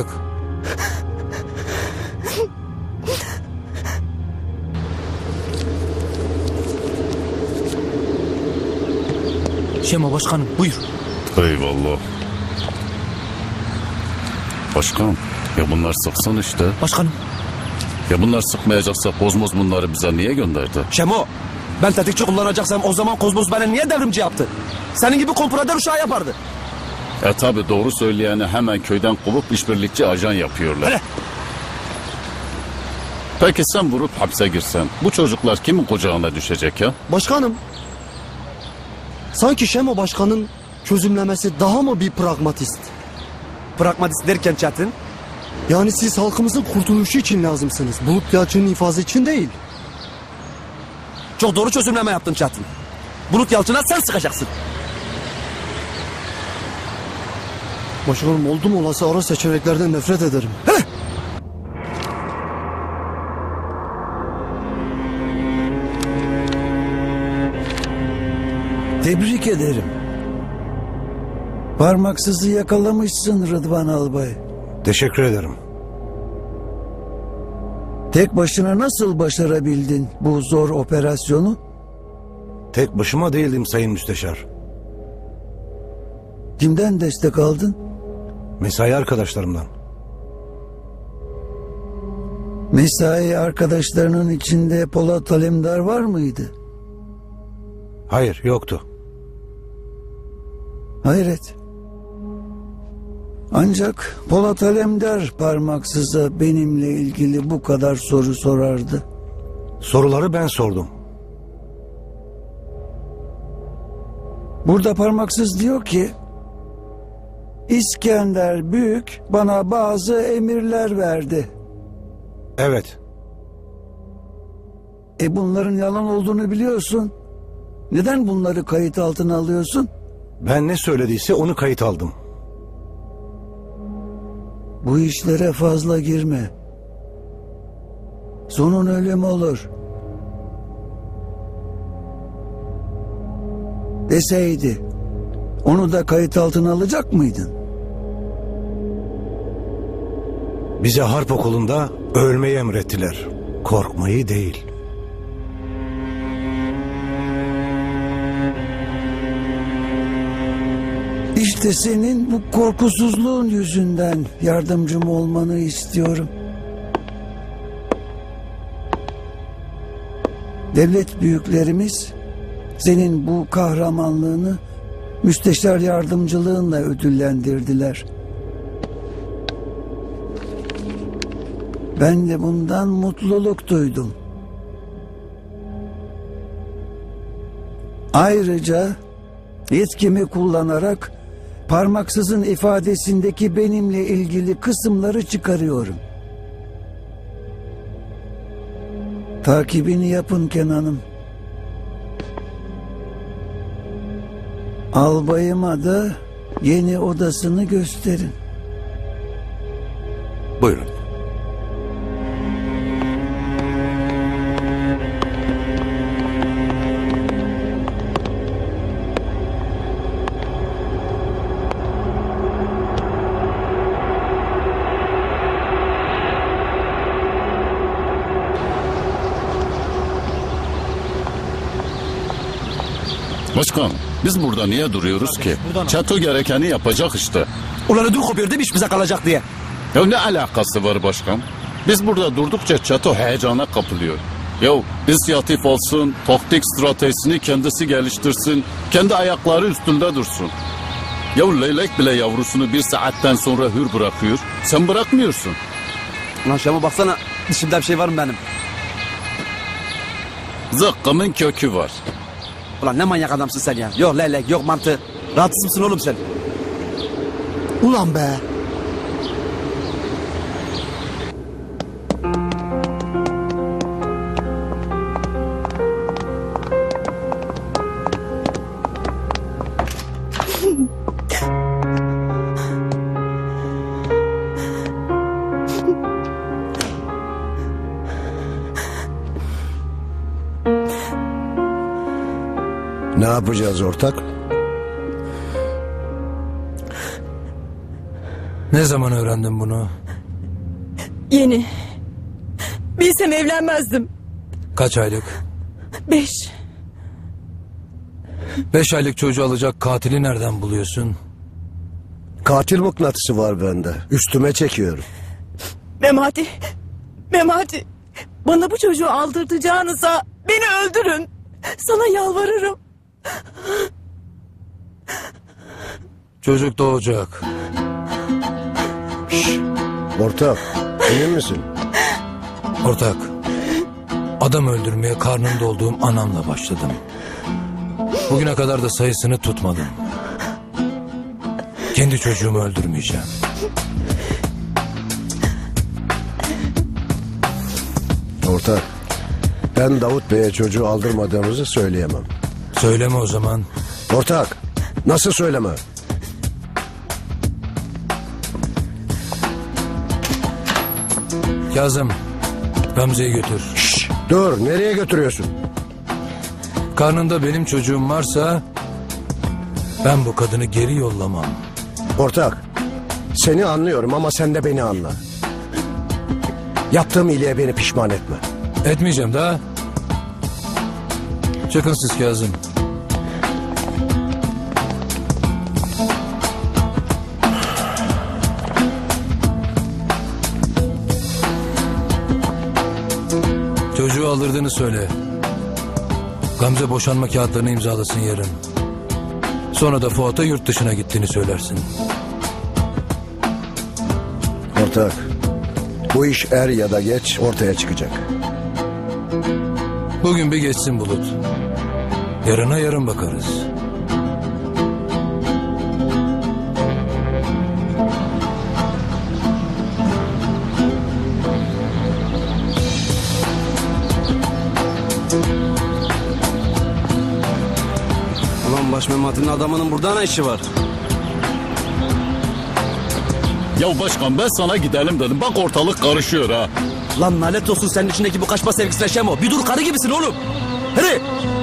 Şema başkanım buyur. Eyvallah. Başkanım, ya bunlar sıksın işte. Başkanım. Ya bunlar sıkmayacaksa Kozmos bunları bize niye gönderdi? Şemo ben tetikçi kullanacaksam o zaman Kozmos bana niye devrimci yaptı? Senin gibi kompradör uşağı yapardı. E tabi doğru söyleyeni hemen köyden kovup işbirlikçi ajan yapıyorlar. Hele. Peki sen vurup hapse girsen bu çocuklar kimin kucağına düşecek ya? Başkanım, sanki Şemo Başkan'ın çözümlemesi daha mı bir pragmatist? Pragmatist derken Çetin? Yani siz halkımızın kurtuluşu için lazımsınız. Bulut Yalçın'ın infazı için değil. Çok doğru çözümleme yaptın Çetin. Bulut Yalçın'a sen sıkacaksın. Başkanım, oldum olası ara seçeneklerden nefret ederim. Hele. Tebrik ederim. Parmaksızı yakalamışsın Rıdvan Albay. Teşekkür ederim. Tek başına nasıl başarabildin bu zor operasyonu? Tek başıma değildim Sayın Müsteşar. Kimden destek aldın? Mesai arkadaşlarımdan. Mesai arkadaşlarının içinde Polat Alemdar var mıydı? Hayır, yoktu. Hayret. Ancak Polat Alemdar parmaksıza benimle ilgili bu kadar soru sorardı. Soruları ben sordum. Burada parmaksız diyor ki İskender Büyük bana bazı emirler verdi. Evet. E bunların yalan olduğunu biliyorsun. Neden bunları kayıt altına alıyorsun? Ben ne söylediyse onu kayıt aldım. Bu işlere fazla girme. Sonun ölüm olur. Deseydi onu da kayıt altına alacak mıydın? Bize harp okulunda ölmeyi emrettiler. Korkmayı değil. İşte senin bu korkusuzluğun yüzünden yardımcım olmanı istiyorum. Devlet büyüklerimiz senin bu kahramanlığını müsteşar yardımcılığınla ödüllendirdiler. Ben de bundan mutluluk duydum. Ayrıca yetkimi kullanarak parmaksızın ifadesindeki benimle ilgili kısımları çıkarıyorum. Takibini yapın Kenan'ım. Albayıma da yeni odasını gösterin. Buyurun. Başkan, biz burada niye duruyoruz ki? Çeto gerekeni yapacak işte. Ulan ödül kopuyor değil mi iş bize kalacak diye? Ya ne alakası var başkan? Biz burada durdukça Çeto heyecana kapılıyor. Ya inisiyatif olsun, taktik stratejisini kendisi geliştirsin, kendi ayakları üstünde dursun. Ya leylek bile yavrusunu bir saatten sonra hür bırakıyor, sen bırakmıyorsun. Ulan Şam'a baksana, dişimde bir şey var mı benim? Zıkkımın kökü var. Ulan ne manyak adamsın sen ya. Yok leylek, yok mantı. Rahatsız mısın oğlum sen? Ulan be. Ne yapacağız ortak? Ne zaman öğrendin bunu? Yeni. Bilsem evlenmezdim. Kaç aylık? Beş. Beş aylık çocuğu alacak katili nereden buluyorsun? Katil mıknatısı var bende. Üstüme çekiyorum. Memati. Memati. Bana bu çocuğu aldırtacağınıza beni öldürün. Sana yalvarırım. Çocuk doğacak. Şşş, ortak, emin misin? Ortak, adam öldürmeye karnımda olduğum anamla başladım. Bugüne kadar da sayısını tutmadım. Kendi çocuğumu öldürmeyeceğim. Ortak, ben Davut Bey'e çocuğu aldırmadığımızı söyleyemem. Söyleme o zaman. Ortak, nasıl söyleme? Kazım, Gamze'yi götür. Şşş, dur, nereye götürüyorsun? Karnında benim çocuğum varsa ben bu kadını geri yollamam. Ortak, seni anlıyorum ama sen de beni anla. Yaptığım iyiliğe beni pişman etme. Etmeyeceğim daha. Çıkın siz Kazım. Çocuğu aldırdığını söyle. Gamze boşanma kağıtlarını imzalasın yarın. Sonra da Fuat'a yurt dışına gittiğini söylersin. Ortak, bu iş er ya da geç ortaya çıkacak. Bugün bir geçsin Bulut. Yarına yarın bakarız. Ulan baş Memati'nin adamının burada ne işi var? Ya başkan ben sana gidelim dedim. Bak ortalık karışıyor ha. Lan lanet olsun senin içindeki bu kaçma sevgisine Şemo. Bir dur karı gibisin oğlum. Hadi.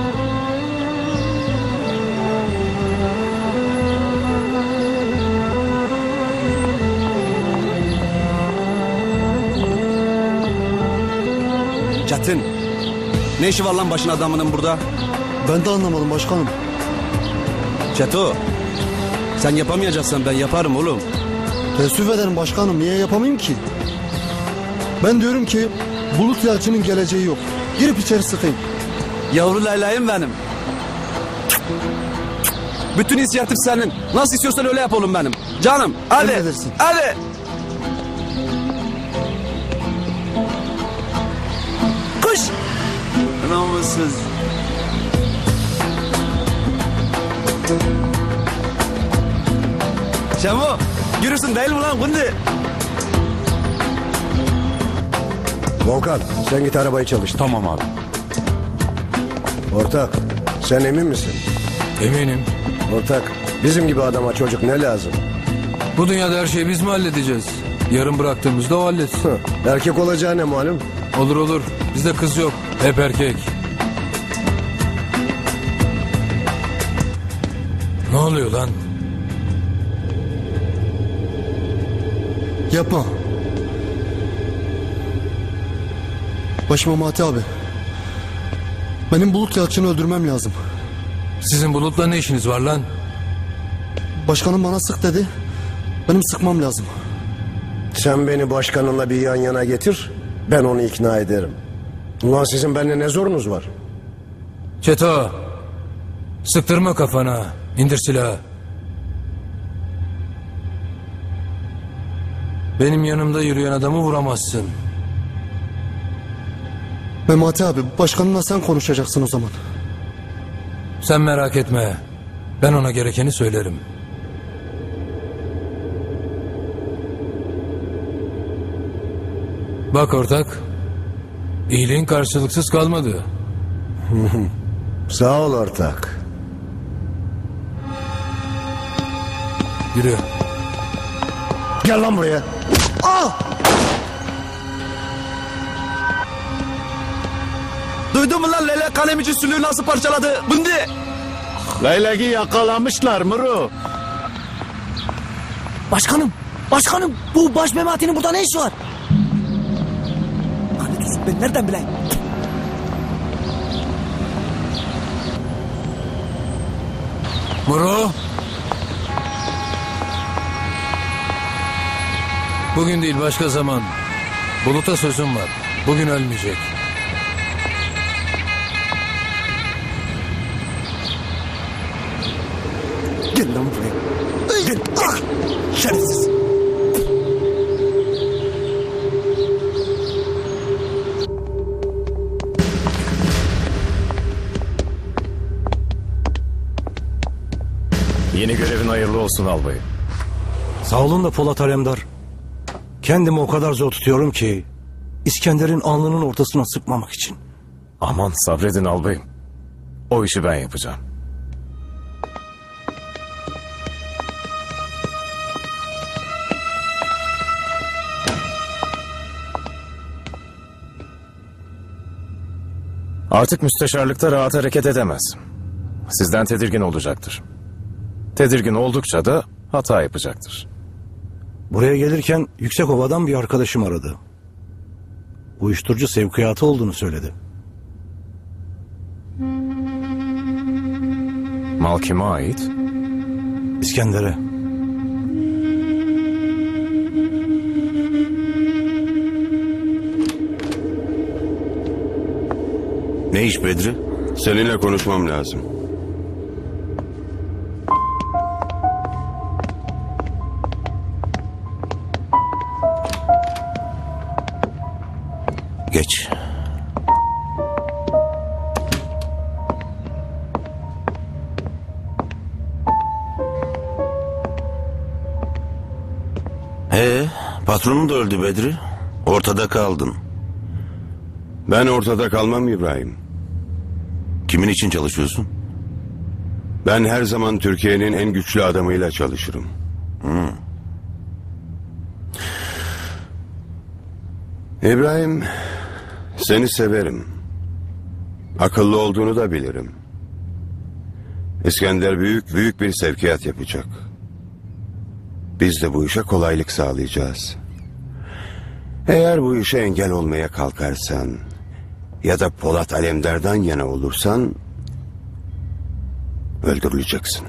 Çetin. Ne işi var lan başın adamının burada? Ben de anlamadım başkanım. Çeto. Sen yapamayacaksan ben yaparım oğlum. Teessüf ederim başkanım. Niye yapamayayım ki? Ben diyorum ki Bulut Yalçın'ın geleceği yok. Girip içeri sıkayım. Yavru Leyla'yım benim. Bütün inisiyatif senin. Nasıl istiyorsan öyle yap oğlum benim. Canım hadi. Emredersin. Hadi. Koş. Namussuz. Şemo, görürsün değil mi lan Gundi? Volkan sen git arabayı çalıştır. Tamam abi. Ortak sen emin misin? Eminim. Ortak bizim gibi adama çocuk ne lazım? Bu dünyada her şeyi biz mi halledeceğiz? Yarın bıraktığımızda o halletsin. Erkek olacağı ne malum? Olur olur. Bizde kız yok. Hep erkek. Ne oluyor lan? Yapma. Başıma Mati abi. Benim Bulut Yalçın'ı öldürmem lazım. Sizin Bulut'la ne işiniz var lan? Başkanım bana sık dedi. Benim sıkmam lazım. Sen beni başkanınla bir yan yana getir. Ben onu ikna ederim. Ulan sizin benimle ne zorunuz var? Çeto. Sıktırma kafana. İndir silahı. Benim yanımda yürüyen adamı vuramazsın. Memati abi başkanınla sen konuşacaksın o zaman. Sen merak etme. Ben ona gerekeni söylerim. Bak ortak. İyiliğin karşılıksız kalmadı. Sağ ol ortak. Yürü. Gel lan buraya. Ah! Duydun mu lan Leylek kalemici sülüğü nasıl parçaladı? Bundi! Leylek'i yakalamışlar Muru. Başkanım, başkanım bu baş Memati'nin burada ne işi var? Lanet olsun ben nereden bileyim? Muro. Bugün değil başka zaman. Bulut'a sözüm var. Bugün ölmeyecek. Gel lan buraya. Gel. Ah! Şerefsiz. Yeni görevin hayırlı olsun albayım. Sağ olun da Polat Alemdar. Kendimi o kadar zor tutuyorum ki İskender'in alnının ortasına sıkmamak için. Aman sabredin albayım. O işi ben yapacağım. Artık müsteşarlıkta rahat hareket edemez. Sizden tedirgin olacaktır. Tedirgin oldukça da hata yapacaktır. Buraya gelirken Yüksekova'dan bir arkadaşım aradı. Uyuşturucu sevkiyatı olduğunu söyledi. Mal kime ait? İskender'e. Ne iş Bedri? Seninle konuşmam lazım. Geç. Ee, patronun da öldü Bedri. Ortada kaldın. Ben ortada kalmam İbrahim. Kimin için çalışıyorsun? Ben her zaman Türkiye'nin en güçlü adamıyla çalışırım. Hmm. İbrahim, seni severim. Akıllı olduğunu da bilirim. İskender büyük büyük bir sevkiyat yapacak. Biz de bu işe kolaylık sağlayacağız. Eğer bu işe engel olmaya kalkarsan ya da Polat Alemdar'dan yana olursan öldürüleceksin.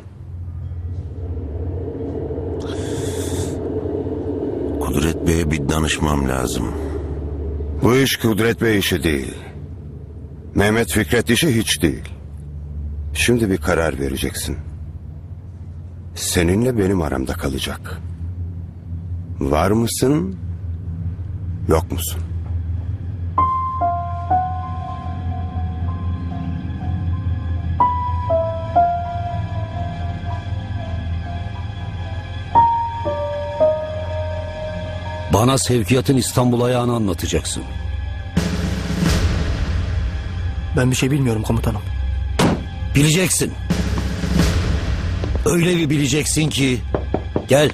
Kudret Bey'e bir danışmam lazım. Bu iş Kudret Bey işi değil. Mehmet Fikret işi hiç değil. Şimdi bir karar vereceksin. Seninle benim aramda kalacak. Var mısın, yok musun? Bana sevkiyatın İstanbul ayağını anlatacaksın. Ben bir şey bilmiyorum komutanım. Bileceksin. Öyle bir bileceksin ki... Gel.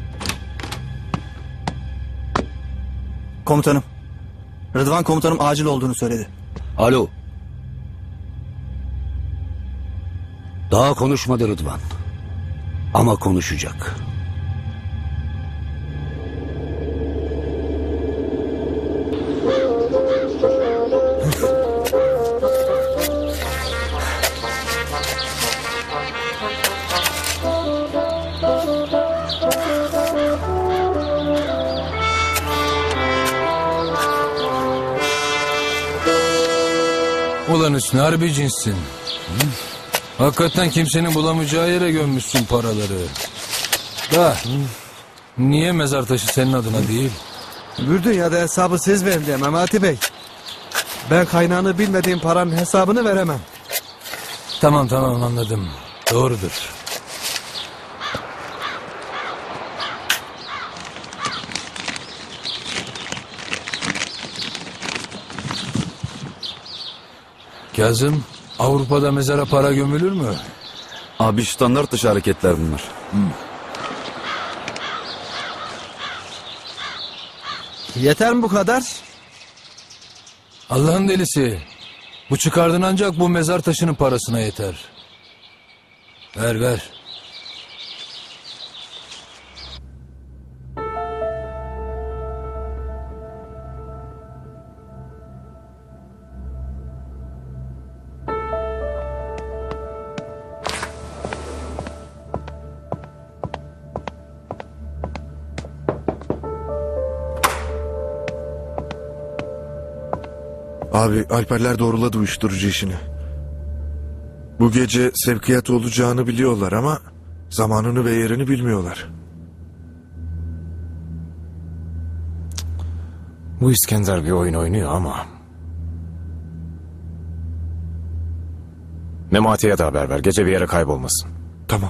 Komutanım. Rıdvan komutanım acil olduğunu söyledi. Alo. Daha konuşmadı Rıdvan. Ama konuşacak. Ulan Hüsnü harbi cinssin. Hakikaten kimsenin bulamayacağı yere gömmüşsün paraları. Da niye mezar taşı senin adına değil? Bir dünyada hesabı siz verin diye Memati Bey. Ben kaynağını bilmediğim paranın hesabını veremem. Tamam tamam anladım. Doğrudur. Kazım, Avrupa'da mezara para gömülür mü? Abi standart dışı hareketler bunlar. Hmm. Yeter mi bu kadar? Allah'ın delisi. Bu çıkardın ancak bu mezar taşının parasına yeter. Ver ver. Abi Alperler doğruladı uyuşturucu işini. Bu gece sevkiyat olacağını biliyorlar ama zamanını ve yerini bilmiyorlar. Bu İskender bir oyun oynuyor ama. Memati'ye de haber ver. Gece bir yere kaybolmasın. Tamam.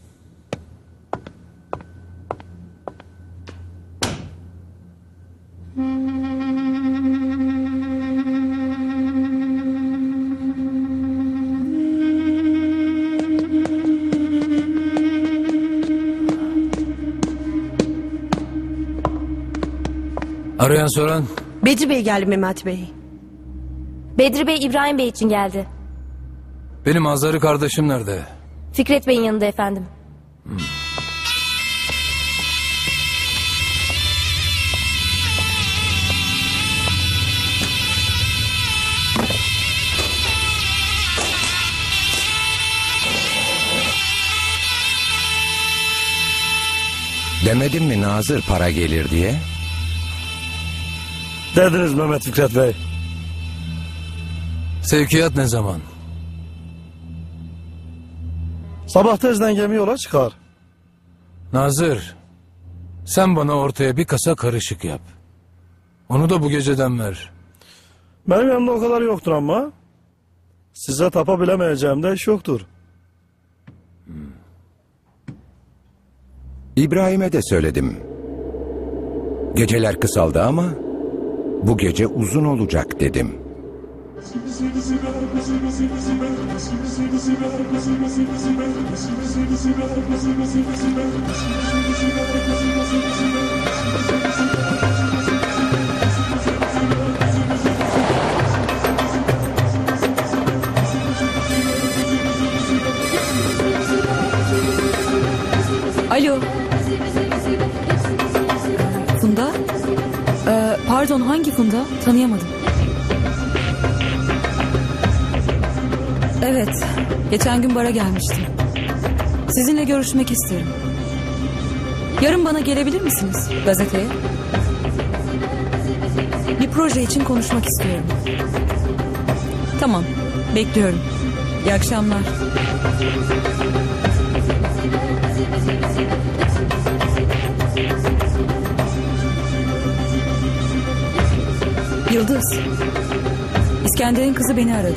Arayan soran? Bedri Bey geldi Memati Bey. Bedri Bey İbrahim Bey için geldi. Benim Azari kardeşim nerede? Fikret Bey'in yanında efendim. Hmm. Demedim mi Nazır para gelir diye? Dediniz Mehmet Fikret Bey. Sevkiyat ne zaman? Sabah tezden gemi yola çıkar. Nazır, sen bana ortaya bir kasa karışık yap. Onu da bu geceden ver. Benim yanımda o kadar yoktur ama. Size tapabilemeyeceğim de iş yoktur. Hmm. İbrahim'e de söyledim. Geceler kısaldı ama bu gece uzun olacak dedim. Alo. Funda? Ee, pardon hangi Funda? Tanıyamadım. Evet. Geçen gün bara gelmiştim. Sizinle görüşmek isterim. Yarın bana gelebilir misiniz gazeteye? Bir proje için konuşmak istiyorum. Tamam. Bekliyorum. İyi akşamlar. Yıldız. İskender'in kızı beni aradı.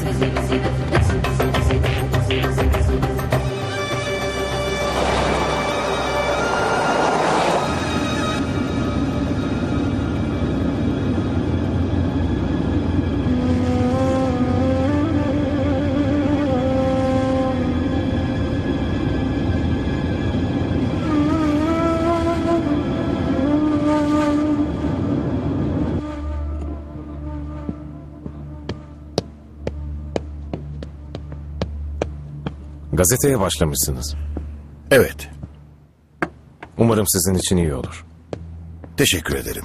Gazeteye başlamışsınız. Evet. Umarım sizin için iyi olur. Teşekkür ederim.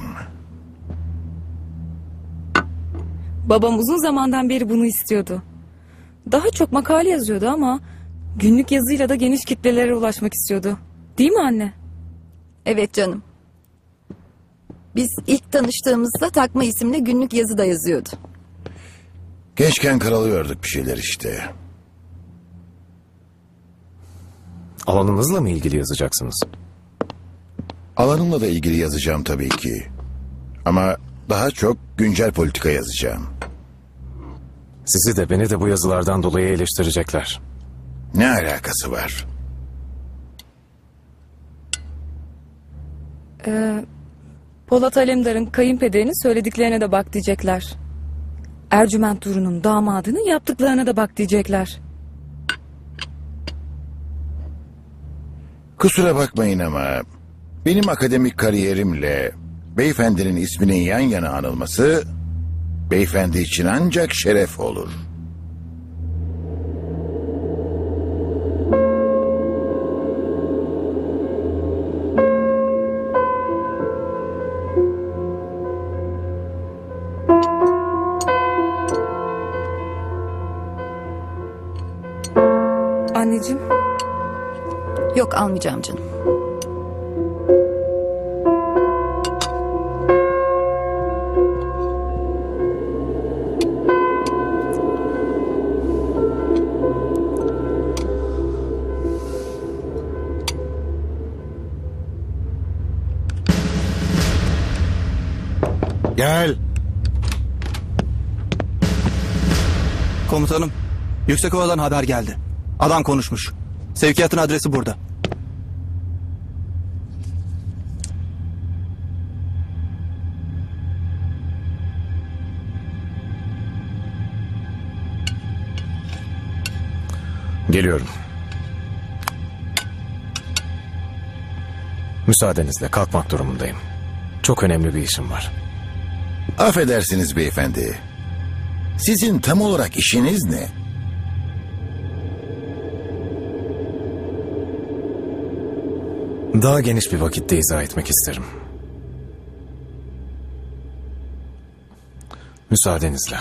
Babam uzun zamandan beri bunu istiyordu. Daha çok makale yazıyordu ama günlük yazıyla da geniş kitlelere ulaşmak istiyordu. Değil mi anne? Evet canım. Biz ilk tanıştığımızda takma isimle günlük yazı da yazıyordu. Gençken karalıyorduk bir şeyler işte. Alanınızla mı ilgili yazacaksınız? Alanımla da ilgili yazacağım tabii ki. Ama daha çok güncel politika yazacağım. Sizi de beni de bu yazılardan dolayı eleştirecekler. Ne alakası var? Ee, Polat Alemdar'ın kayınpederinin söylediklerine de bak diyecekler. Ercüment Duru'nun damadının yaptıklarına da bak diyecekler. Kusura bakmayın ama benim akademik kariyerimle beyefendinin isminin yan yana anılması beyefendi için ancak şeref olur. Anneciğim. Yok, almayacağım canım. Gel. Komutanım, Yüksekova'dan haber geldi. Adam konuşmuş. Sevkiyatın adresi burada. Geliyorum. Müsaadenizle kalkmak durumundayım. Çok önemli bir işim var. Affedersiniz beyefendi. Sizin tam olarak işiniz ne? Daha geniş bir vakitte izah etmek isterim. Müsaadenizle.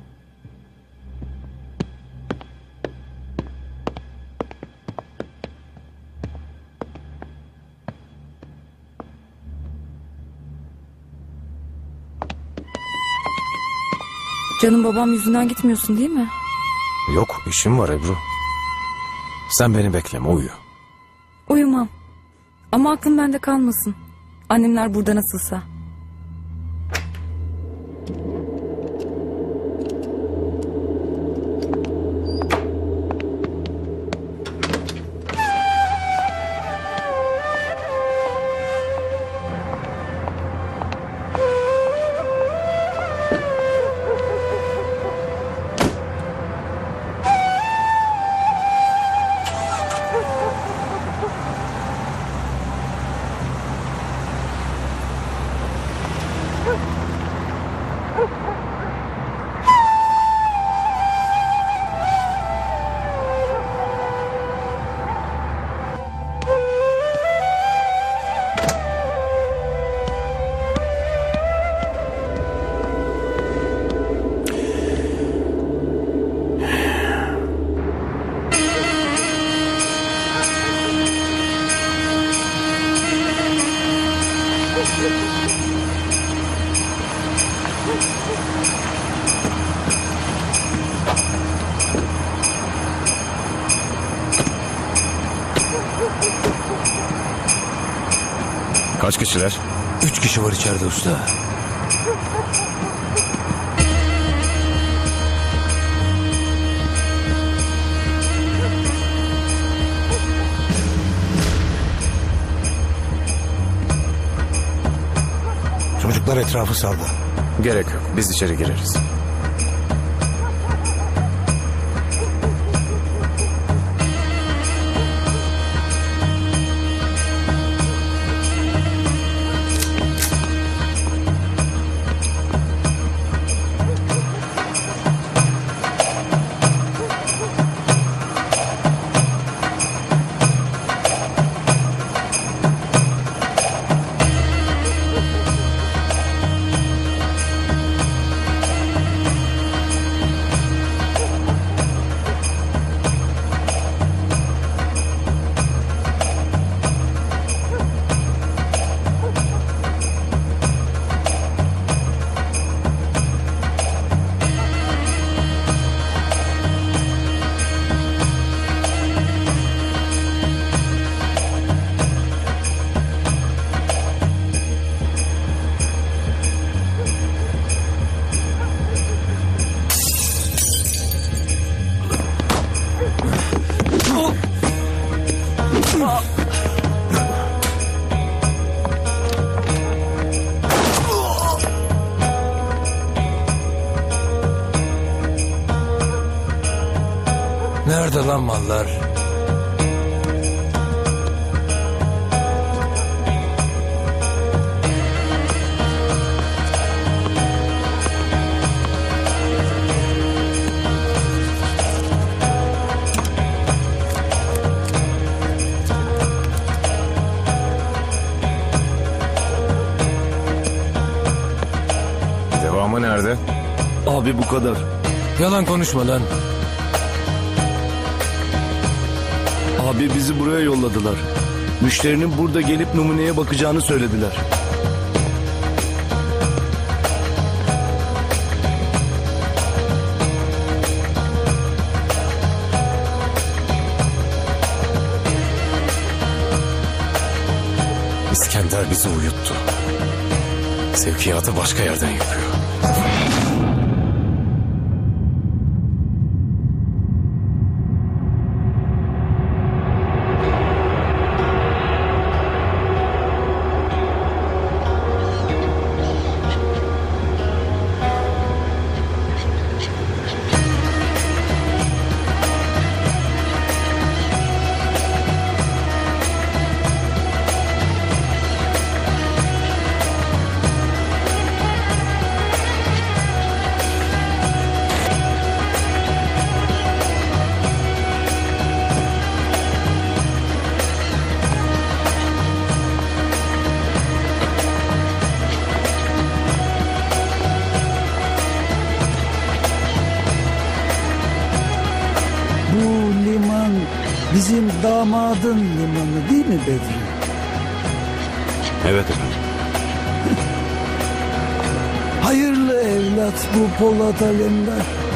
Canım babam yüzünden gitmiyorsun değil mi? Yok, işim var Ebru. Sen beni bekleme, uyu. Uyumam. Ama aklım bende kalmasın. Annemler burada nasılsa. Kaç kişiler? Üç kişi var içeride usta. Çocuklar etrafı sardı. Gerek yok, biz içeri gireriz. Nerede lan mallar? Devamı nerede? Abi bu kadar. Yalan konuşma lan. Abi bizi buraya yolladılar. Müşterinin burada gelip numuneye bakacağını söylediler. İskender bizi uyuttu. Sevkiyatı başka yerden yapıyor. Bu liman bizim damadın limanı değil mi Bedri? Evet efendim. Hayırlı evlat bu Polat Alemdar.